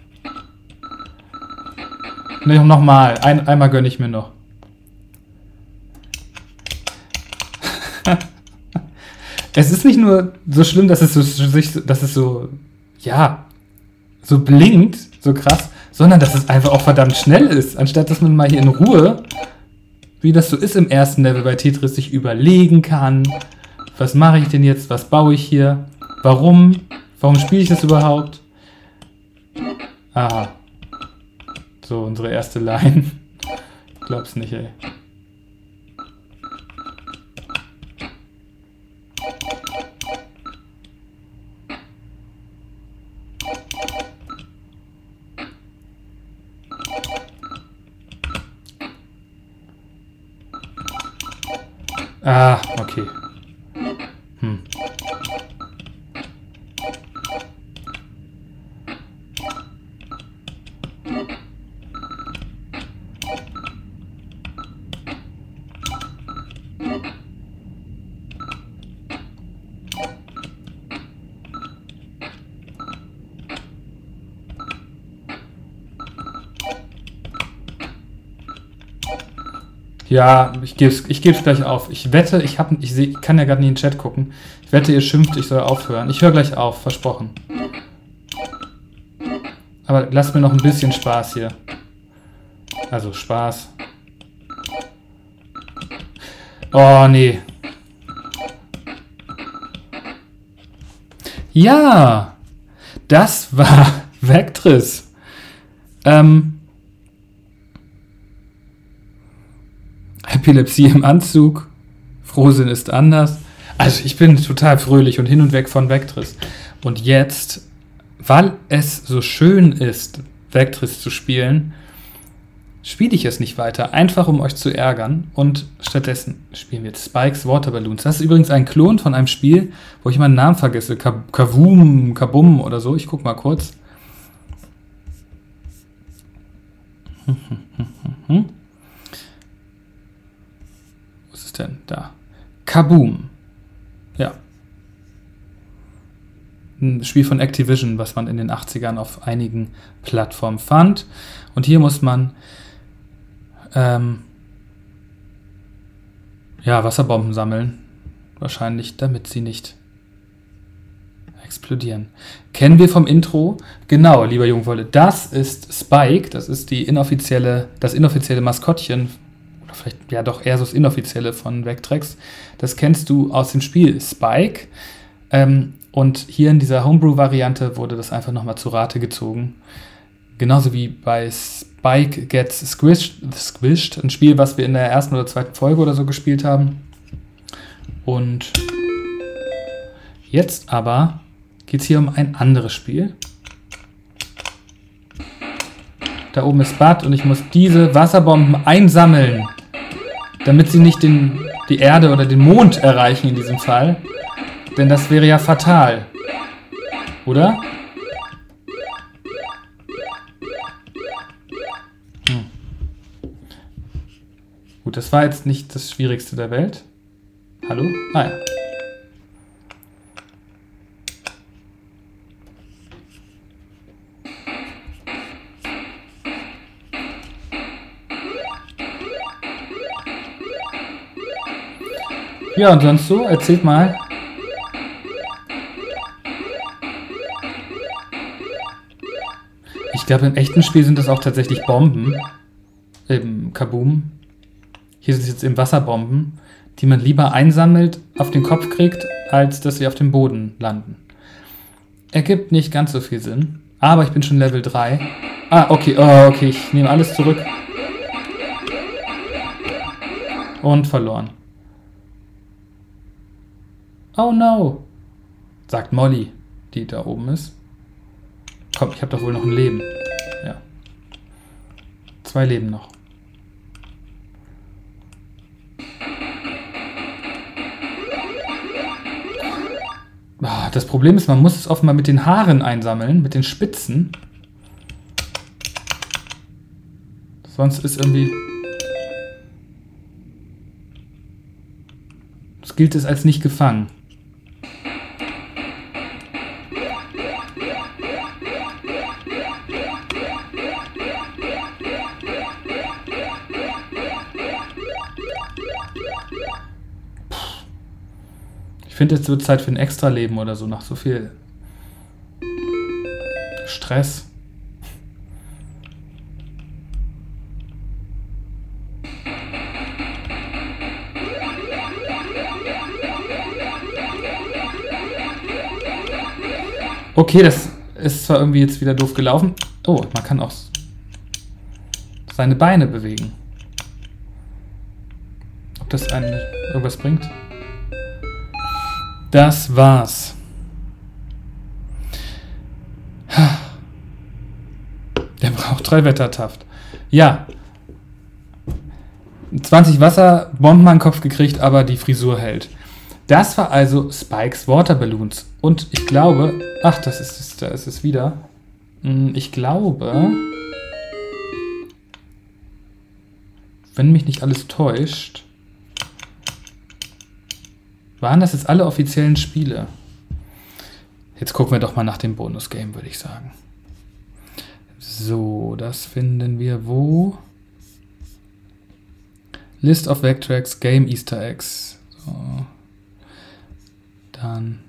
Nee, nochmal. Einmal gönne ich mir noch. Es ist nicht nur so schlimm, dass es so blinkt, so krass, sondern dass es einfach auch verdammt schnell ist. Anstatt dass man mal hier in Ruhe, wie das so ist im ersten Level bei Tetris, sich überlegen kann, was mache ich denn jetzt, was baue ich hier, warum spiele ich das überhaupt? Aha. So, unsere erste Line. Glaub's nicht, ey. Ah, okay. Ja, ich geb's gleich auf. Ich wette, ich kann ja gerade nicht in den Chat gucken. Ich wette, ihr schimpft, ich soll aufhören. Ich höre gleich auf, versprochen. Aber lasst mir noch ein bisschen Spaß hier. Also Spaß. Oh, nee. Ja, das war Vectris. Epilepsie im Anzug. Frohsinn ist anders. Also ich bin total fröhlich und hin und weg von Vectris. Und jetzt, weil es so schön ist, Vectris zu spielen, spiele ich es nicht weiter, einfach um euch zu ärgern. Und stattdessen spielen wir jetzt Spikes Water Balloons. Das ist übrigens ein Klon von einem Spiel, wo ich meinen Namen vergesse. Kabum oder so. Ich guck mal kurz. Was ist denn da? Kaboom. Ja. Ein Spiel von Activision, was man in den 80ern auf einigen Plattformen fand. Und hier muss man Wasserbomben sammeln. Wahrscheinlich, damit sie nicht explodieren. Kennen wir vom Intro? Genau, lieber Jungwolle. Das ist Spike. Das ist das inoffizielle Maskottchen. Oder vielleicht ja doch eher so das inoffizielle von Vectrex. Das kennst du aus dem Spiel Spike. Und hier in dieser Homebrew-Variante wurde das einfach nochmal zu Rate gezogen. Genauso wie bei Spike Gets Squished, ein Spiel, was wir in der ersten oder zweiten Folge oder so gespielt haben. Und jetzt aber geht es hier um ein anderes Spiel. Da oben ist Bud und ich muss diese Wasserbomben einsammeln, damit sie nicht die Erde oder den Mond erreichen in diesem Fall. Denn das wäre ja fatal. Oder? Gut, das war jetzt nicht das Schwierigste der Welt. Hallo? Ah ja. Ja, und sonst so? Erzählt mal. Ich glaube, im echten Spiel sind das auch tatsächlich Bomben. Im Kaboom. Hier sind es jetzt eben Wasserbomben, die man lieber einsammelt, auf den Kopf kriegt, als dass sie auf dem Boden landen. Ergibt nicht ganz so viel Sinn. Aber ich bin schon Level 3. Ah, okay. Oh, okay, ich nehme alles zurück. Und verloren. Oh no, sagt Molly, die da oben ist. Komm, ich habe doch wohl noch ein Leben. Ja. 2 Leben noch. Das Problem ist, man muss es offenbar mit den Haaren einsammeln, mit den Spitzen. Sonst ist irgendwie... Das gilt es als nicht gefangen. finde, jetzt wird Zeit für ein Extra-Leben oder so, nach so viel Stress. Okay, das ist zwar irgendwie jetzt wieder doof gelaufen. Oh, man kann auch seine Beine bewegen. Ob das einen irgendwas bringt? Das war's. Der braucht 3 Wettertaft. Ja. 20 Wasserbomben an den Kopf gekriegt, aber die Frisur hält. Das war also Spikes Water Balloons. Und ich glaube... Ach, da ist es wieder. Ich glaube... Wenn mich nicht alles täuscht... Waren das jetzt alle offiziellen Spiele? Jetzt gucken wir doch mal nach dem Bonus-Game, würde ich sagen. So, das finden wir wo? List of Vectrex, Game Easter Eggs. So. Dann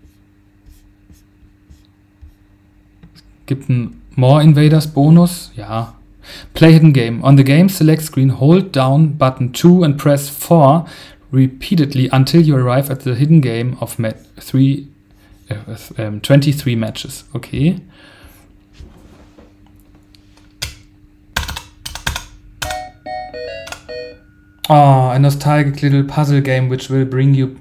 gibt ein More Invaders Bonus. Ja. Play Hidden Game. On the Game Select Screen, hold down button 2 and press 4 repeatedly until you arrive at the hidden game of 23 matches. Okay. Oh, a nostalgic little puzzle game which will bring you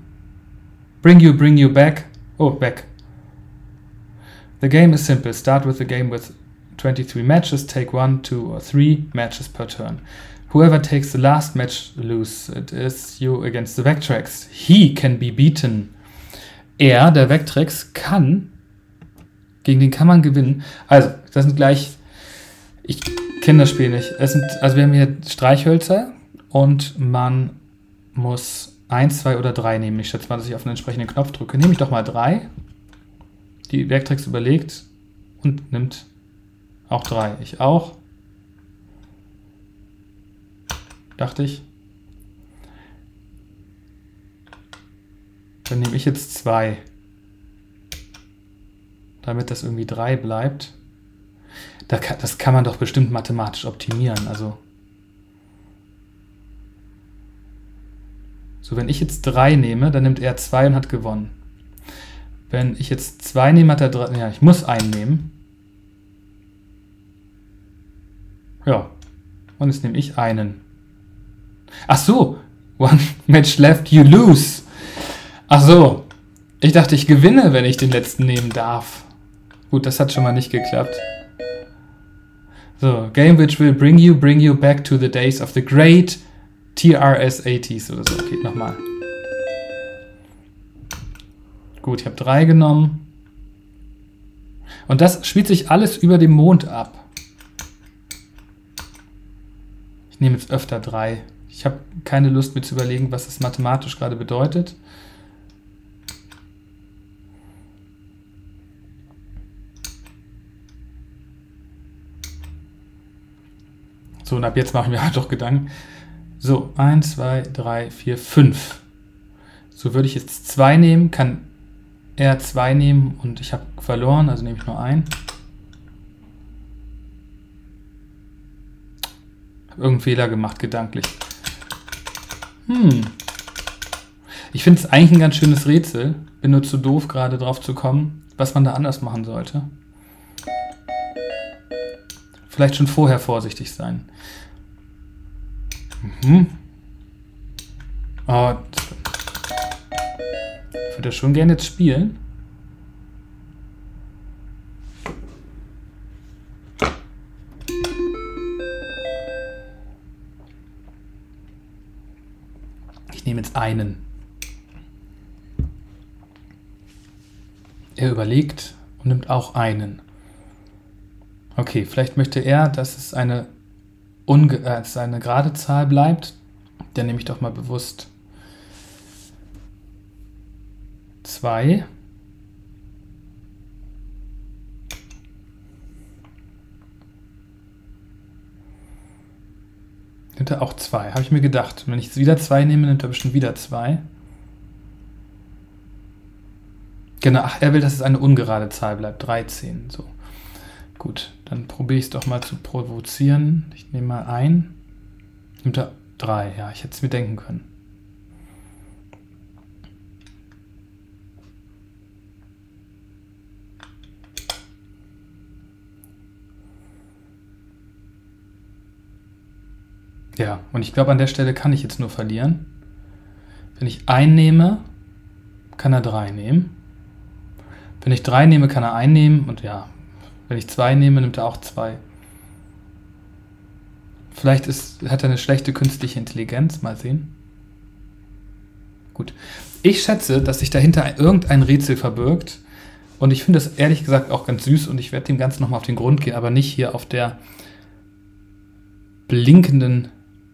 back. Oh, back. The game is simple. Start with the game with 23 matches. Take 1, 2 or 3 matches per turn. Whoever takes the last match lose. It is you against the Vectrex. He can be beaten. Er, der Vectrex, gegen den kann man gewinnen. Also, das sind gleich, ich kenne das Spiel nicht. Also wir haben hier Streichhölzer und man muss 1, 2 oder 3 nehmen. Ich schätze mal, dass ich auf einen entsprechenden Knopf drücke. Nehme ich doch mal 3. Die Vectrex überlegt und nimmt auch 3. Ich auch. Dachte ich. Dann nehme ich jetzt 2. Damit das irgendwie 3 bleibt. Das kann man doch bestimmt mathematisch optimieren. Also so, wenn ich jetzt 3 nehme, dann nimmt er 2 und hat gewonnen. Wenn ich jetzt 2 nehme, hat er 3. Ja, ich muss einen nehmen. Ja. Und jetzt nehme ich einen. Ach so. One match left, you lose. Ach so. Ich dachte, ich gewinne, wenn ich den letzten nehmen darf. Gut, das hat schon mal nicht geklappt. So. Game which will bring you back to the days of the great TRS-80s oder so. Okay, nochmal. Gut, ich habe 3 genommen. Und das spielt sich alles über dem Mond ab. Ich nehme jetzt öfter 3. Ich habe keine Lust, mir zu überlegen, was das mathematisch gerade bedeutet. So, und ab jetzt machen wir halt doch Gedanken. So, 1, 2, 3, 4, 5. So, würde ich jetzt 2 nehmen, kann er 2 nehmen und ich habe verloren, also nehme ich nur 1. Habe irgendeinen Fehler gemacht, gedanklich. Ich finde es eigentlich ein ganz schönes Rätsel. Bin nur zu doof, gerade drauf zu kommen, was man da anders machen sollte. Vielleicht schon vorher vorsichtig sein. Oh, ich würde schon gerne jetzt spielen. Ich nehme jetzt einen. Er überlegt und nimmt auch einen. Okay, vielleicht möchte er, dass es eine gerade Zahl bleibt. Dann nehme ich doch mal bewusst 2. Nimmt er auch 2, habe ich mir gedacht. Wenn ich jetzt wieder 2 nehme, nimmt er bestimmt wieder 2. Genau, ach, er will, dass es eine ungerade Zahl bleibt. 13, so. Gut, dann probiere ich es doch mal zu provozieren. Ich nehme mal ein. Nimmt er 3, ja, ich hätte es mir denken können. Ja, und ich glaube, an der Stelle kann ich jetzt nur verlieren. Wenn ich einnehme, kann er 3 nehmen. Wenn ich 3 nehme, kann er einnehmen. Und ja, wenn ich 2 nehme, nimmt er auch 2. Vielleicht hat er eine schlechte künstliche Intelligenz. Mal sehen. Gut. Ich schätze, dass sich dahinter irgendein Rätsel verbirgt. Und ich finde das ehrlich gesagt auch ganz süß. Und ich werde dem Ganzen nochmal auf den Grund gehen. Aber nicht hier auf der blinkenden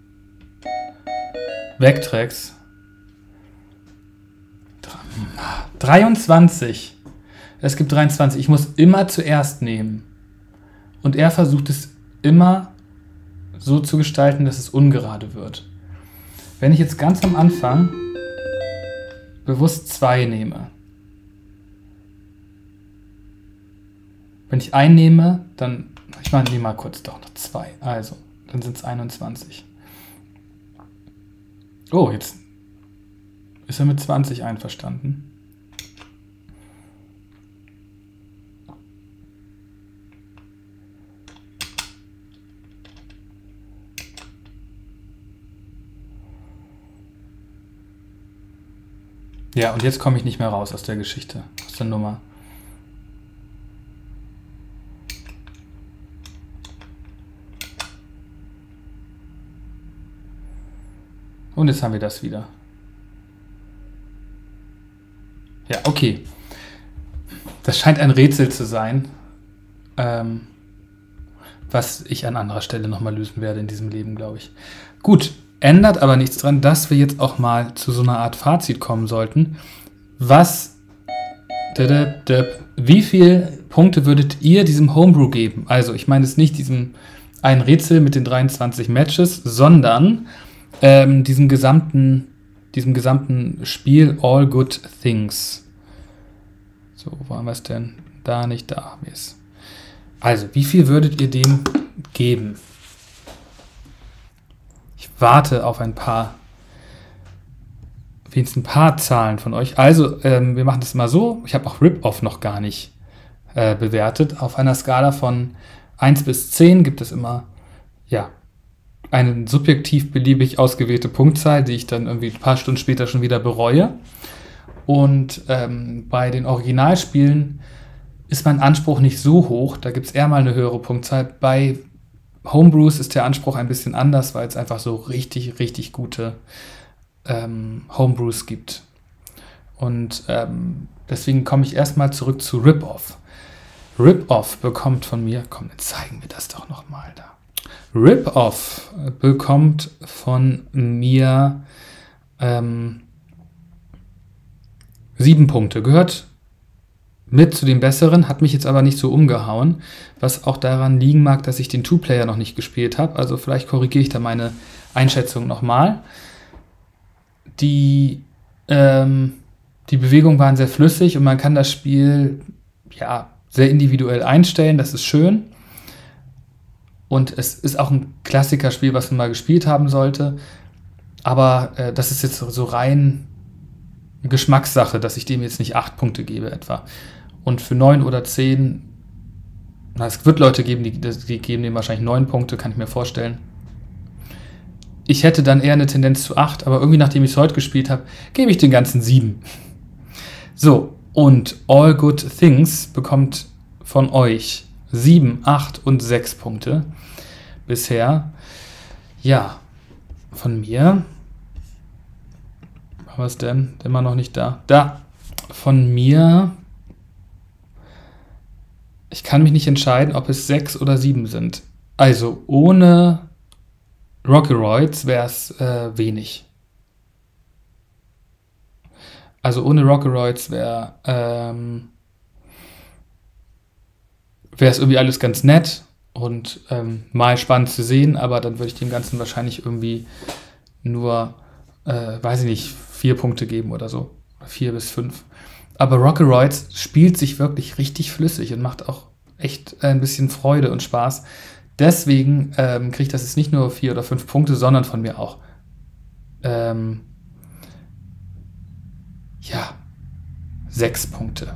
Vectrex. 23. Es gibt 23. Ich muss immer zuerst nehmen. Und er versucht es immer so zu gestalten, dass es ungerade wird. Wenn ich jetzt ganz am Anfang bewusst 2 nehme. Wenn ich einnehme, dann, ich meine, nehme mal kurz doch noch 2. Also, dann sind es 21. Oh, jetzt ist er mit 20 einverstanden. Ja, und jetzt komme ich nicht mehr raus aus der Geschichte, aus der Nummer. Und jetzt haben wir das wieder. Ja, okay. Das scheint ein Rätsel zu sein, was ich an anderer Stelle nochmal lösen werde in diesem Leben, glaube ich. Gut, ändert aber nichts dran, dass wir jetzt auch mal zu so einer Art Fazit kommen sollten. Wie viele Punkte würdet ihr diesem Homebrew geben? Also, ich meine jetzt nicht diesem einen Rätsel mit den 23 Matches, sondern diesem gesamten Spiel All Good Things. So, wo haben wir es denn? Da, nicht da haben wir es. Also, wie viel würdet ihr dem geben? Ich warte auf wenigstens ein paar Zahlen von euch. Also, wir machen das mal so. Ich habe auch Rip-Off noch gar nicht bewertet. Auf einer Skala von 1 bis 10 gibt es immer, ja, eine subjektiv beliebig ausgewählte Punktzahl, die ich dann irgendwie ein paar Stunden später schon wieder bereue. Und bei den Originalspielen ist mein Anspruch nicht so hoch. Da gibt es eher mal eine höhere Punktzahl. Bei Homebrews ist der Anspruch ein bisschen anders, weil es einfach so richtig, richtig gute Homebrews gibt. Und deswegen komme ich erstmal zurück zu Rip-Off. Rip-Off bekommt von mir, komm, jetzt zeigen wir das doch nochmal da. Rip-Off bekommt von mir 7 Punkte. Gehört mit zu den besseren, hat mich jetzt aber nicht so umgehauen, was auch daran liegen mag, dass ich den Two-Player noch nicht gespielt habe. Also vielleicht korrigiere ich da meine Einschätzung nochmal. Die Bewegungen waren sehr flüssig und man kann das Spiel ja sehr individuell einstellen. Das ist schön. Und es ist auch ein Klassikerspiel, was man mal gespielt haben sollte. Aber das ist jetzt so rein Geschmackssache, dass ich dem jetzt nicht 8 Punkte gebe etwa. Und für 9 oder 10, es wird Leute geben, die geben dem wahrscheinlich 9 Punkte, kann ich mir vorstellen. Ich hätte dann eher eine Tendenz zu 8, aber irgendwie, nachdem ich es heute gespielt habe, gebe ich den ganzen 7. So, und All Good Things bekommt von euch 7, 8 und 6 Punkte bisher. Ja, von mir. Was denn? Immer noch nicht da. Da. Von mir. Ich kann mich nicht entscheiden, ob es 6 oder 7 sind. Also ohne Rockeroids wäre es wenig. Also ohne Rockeroids wäre es irgendwie alles ganz nett und mal spannend zu sehen, aber dann würde ich dem Ganzen wahrscheinlich irgendwie nur, weiß ich nicht, 4 Punkte geben oder so. 4 bis 5. Aber Rockeroids spielt sich wirklich richtig flüssig und macht auch echt ein bisschen Freude und Spaß. Deswegen kriegt das jetzt nicht nur 4 oder 5 Punkte, sondern von mir auch 6 Punkte.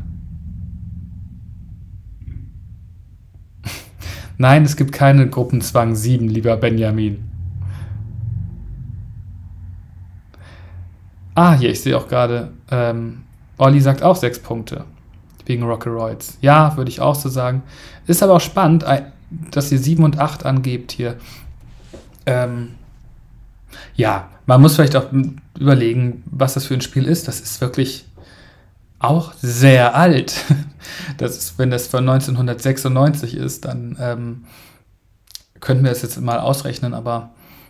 Nein, es gibt keine Gruppenzwang 7, lieber Benjamin. Hier, ich sehe auch gerade, Olli sagt auch 6 Punkte wegen Rockeroids. Ja, würde ich auch so sagen. Ist aber auch spannend, dass ihr 7 und 8 angebt hier. Man muss vielleicht auch überlegen, was das für ein Spiel ist. Das ist wirklich auch sehr alt. Das ist, wenn das von 1996 ist, dann könnten wir das jetzt mal ausrechnen, aber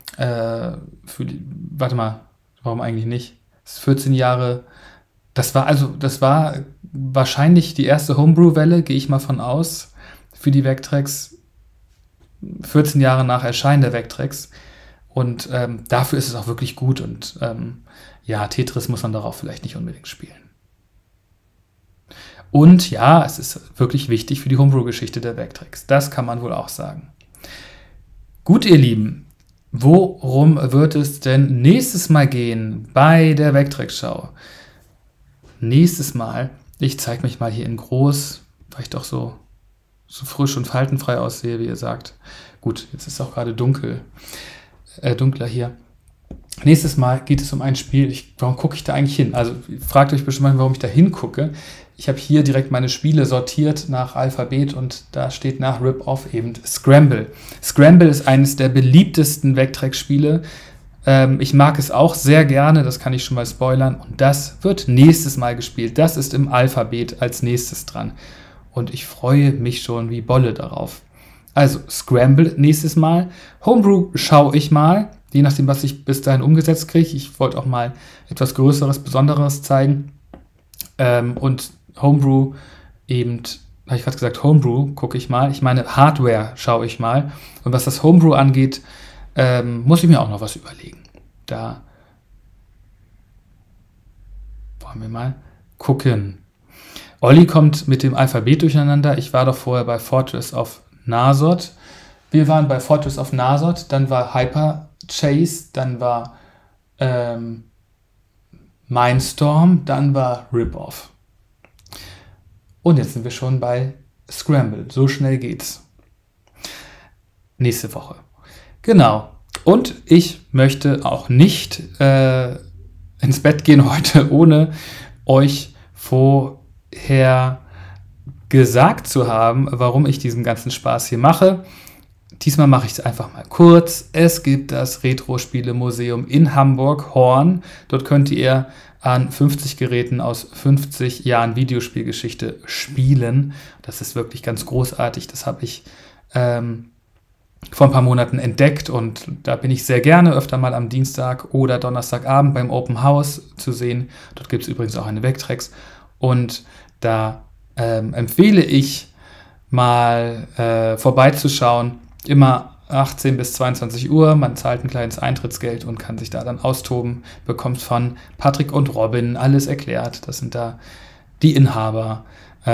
warte mal, warum eigentlich nicht? Das ist 14 Jahre. Das war wahrscheinlich die erste Homebrew-Welle, gehe ich mal von aus, für die Vectrex, 14 Jahre nach Erscheinen der Vectrex. Und dafür ist es auch wirklich gut. Und Tetris muss man darauf vielleicht nicht unbedingt spielen. Und ja, es ist wirklich wichtig für die Homebrew-Geschichte der Vectrex. Das kann man wohl auch sagen. Gut, ihr Lieben, worum wird es denn nächstes Mal gehen bei der Vectrex-Schau? Nächstes Mal, ich zeige mich mal hier in groß, weil ich doch so frisch und faltenfrei aussehe, wie ihr sagt. Gut, jetzt ist es auch gerade dunkler hier. Nächstes Mal geht es um ein Spiel. Warum gucke ich da eigentlich hin? Also fragt euch bestimmt mal, warum ich da hingucke. Ich habe hier direkt meine Spiele sortiert nach Alphabet und da steht nach Rip-Off eben Scramble. Scramble ist eines der beliebtesten Vectrex-Spiele. Ich mag es auch sehr gerne, das kann ich schon mal spoilern. Und das wird nächstes Mal gespielt. Das ist im Alphabet als nächstes dran. Und ich freue mich schon wie Bolle darauf. Also Scramble nächstes Mal. Homebrew schaue ich mal, je nachdem, was ich bis dahin umgesetzt kriege. Ich wollte auch mal etwas Größeres, Besonderes zeigen. Und Homebrew eben, habe ich gerade gesagt, Homebrew gucke ich mal. Ich meine, Hardware schaue ich mal. Und was das Homebrew angeht, muss ich mir auch noch was überlegen. Da wollen wir mal gucken. Olli kommt mit dem Alphabet durcheinander. Ich war doch vorher bei Fortress of Narzoth. Wir waren bei Fortress of Narzoth, dann war Hyper Chase, dann war Mindstorm, dann war Rip-Off. Und jetzt sind wir schon bei Scramble. So schnell geht's. Nächste Woche. Genau. Und ich möchte auch nicht ins Bett gehen heute, ohne euch vorher gesagt zu haben, warum ich diesen ganzen Spaß hier mache. Diesmal mache ich es einfach mal kurz. Es gibt das Retro-Spiele-Museum in Hamburg-Horn. Dort könnt ihr an 50 Geräten aus 50 Jahren Videospielgeschichte spielen. Das ist wirklich ganz großartig. Das habe ich vor ein paar Monaten entdeckt und da bin ich sehr gerne öfter mal am Dienstag oder Donnerstagabend beim Open House zu sehen. Dort gibt es übrigens auch eine Vectrex und da empfehle ich mal vorbeizuschauen. Immer 18 bis 22 Uhr, man zahlt ein kleines Eintrittsgeld und kann sich da dann austoben, bekommt von Patrick und Robin alles erklärt. Das sind da die Inhaber.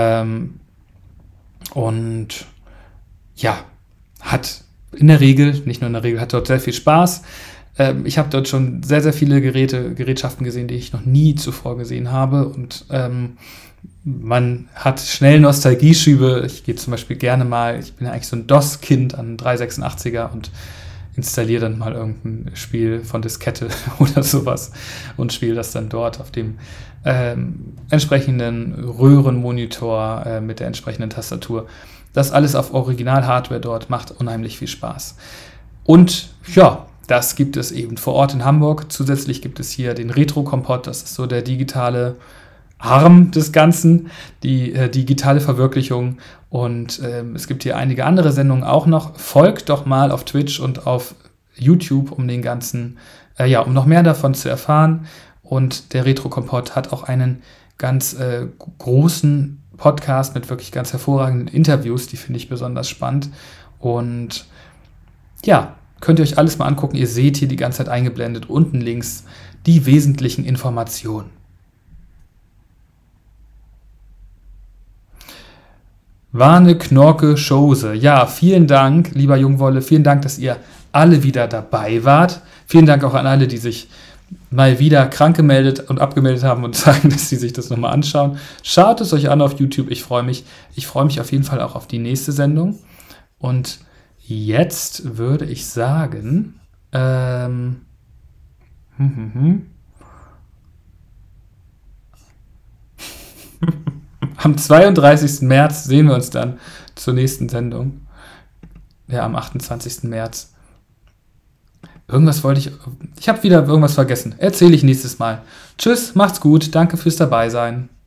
Und ja, hat in der Regel, nicht nur in der Regel, hat dort sehr viel Spaß. Ich habe dort schon sehr, sehr viele Gerätschaften gesehen, die ich noch nie zuvor gesehen habe. Und man hat schnell Nostalgieschübe. Ich gehe zum Beispiel gerne mal, ich bin ja eigentlich so ein DOS-Kind an 386er und installiere dann mal irgendein Spiel von Diskette oder sowas und spiele das dann dort auf dem entsprechenden Röhrenmonitor mit der entsprechenden Tastatur. Das alles auf Original-Hardware dort macht unheimlich viel Spaß. Und ja, das gibt es eben vor Ort in Hamburg. Zusätzlich gibt es hier den Retro-Kompott, das ist so der digitale Arm des Ganzen, die digitale Verwirklichung. Und es gibt hier einige andere Sendungen auch noch. Folgt doch mal auf Twitch und auf YouTube, um den ganzen, um noch mehr davon zu erfahren. Und der Retro-Kompott hat auch einen ganz großen Podcast mit wirklich ganz hervorragenden Interviews, die finde ich besonders spannend. Und ja, könnt ihr euch alles mal angucken. Ihr seht hier die ganze Zeit eingeblendet unten links die wesentlichen Informationen. War eine Knorke Chose. Ja, vielen Dank, lieber Jungwolle. Vielen Dank, dass ihr alle wieder dabei wart. Vielen Dank auch an alle, die sich mal wieder krank gemeldet und abgemeldet haben und sagen, dass sie sich das nochmal anschauen. Schaut es euch an auf YouTube. Ich freue mich. Ich freue mich auf jeden Fall auch auf die nächste Sendung. Und jetzt würde ich sagen, am 32. März sehen wir uns dann zur nächsten Sendung. Ja, am 28. März. Ich habe wieder irgendwas vergessen. Erzähle ich nächstes Mal. Tschüss, macht's gut, danke fürs Dabeisein.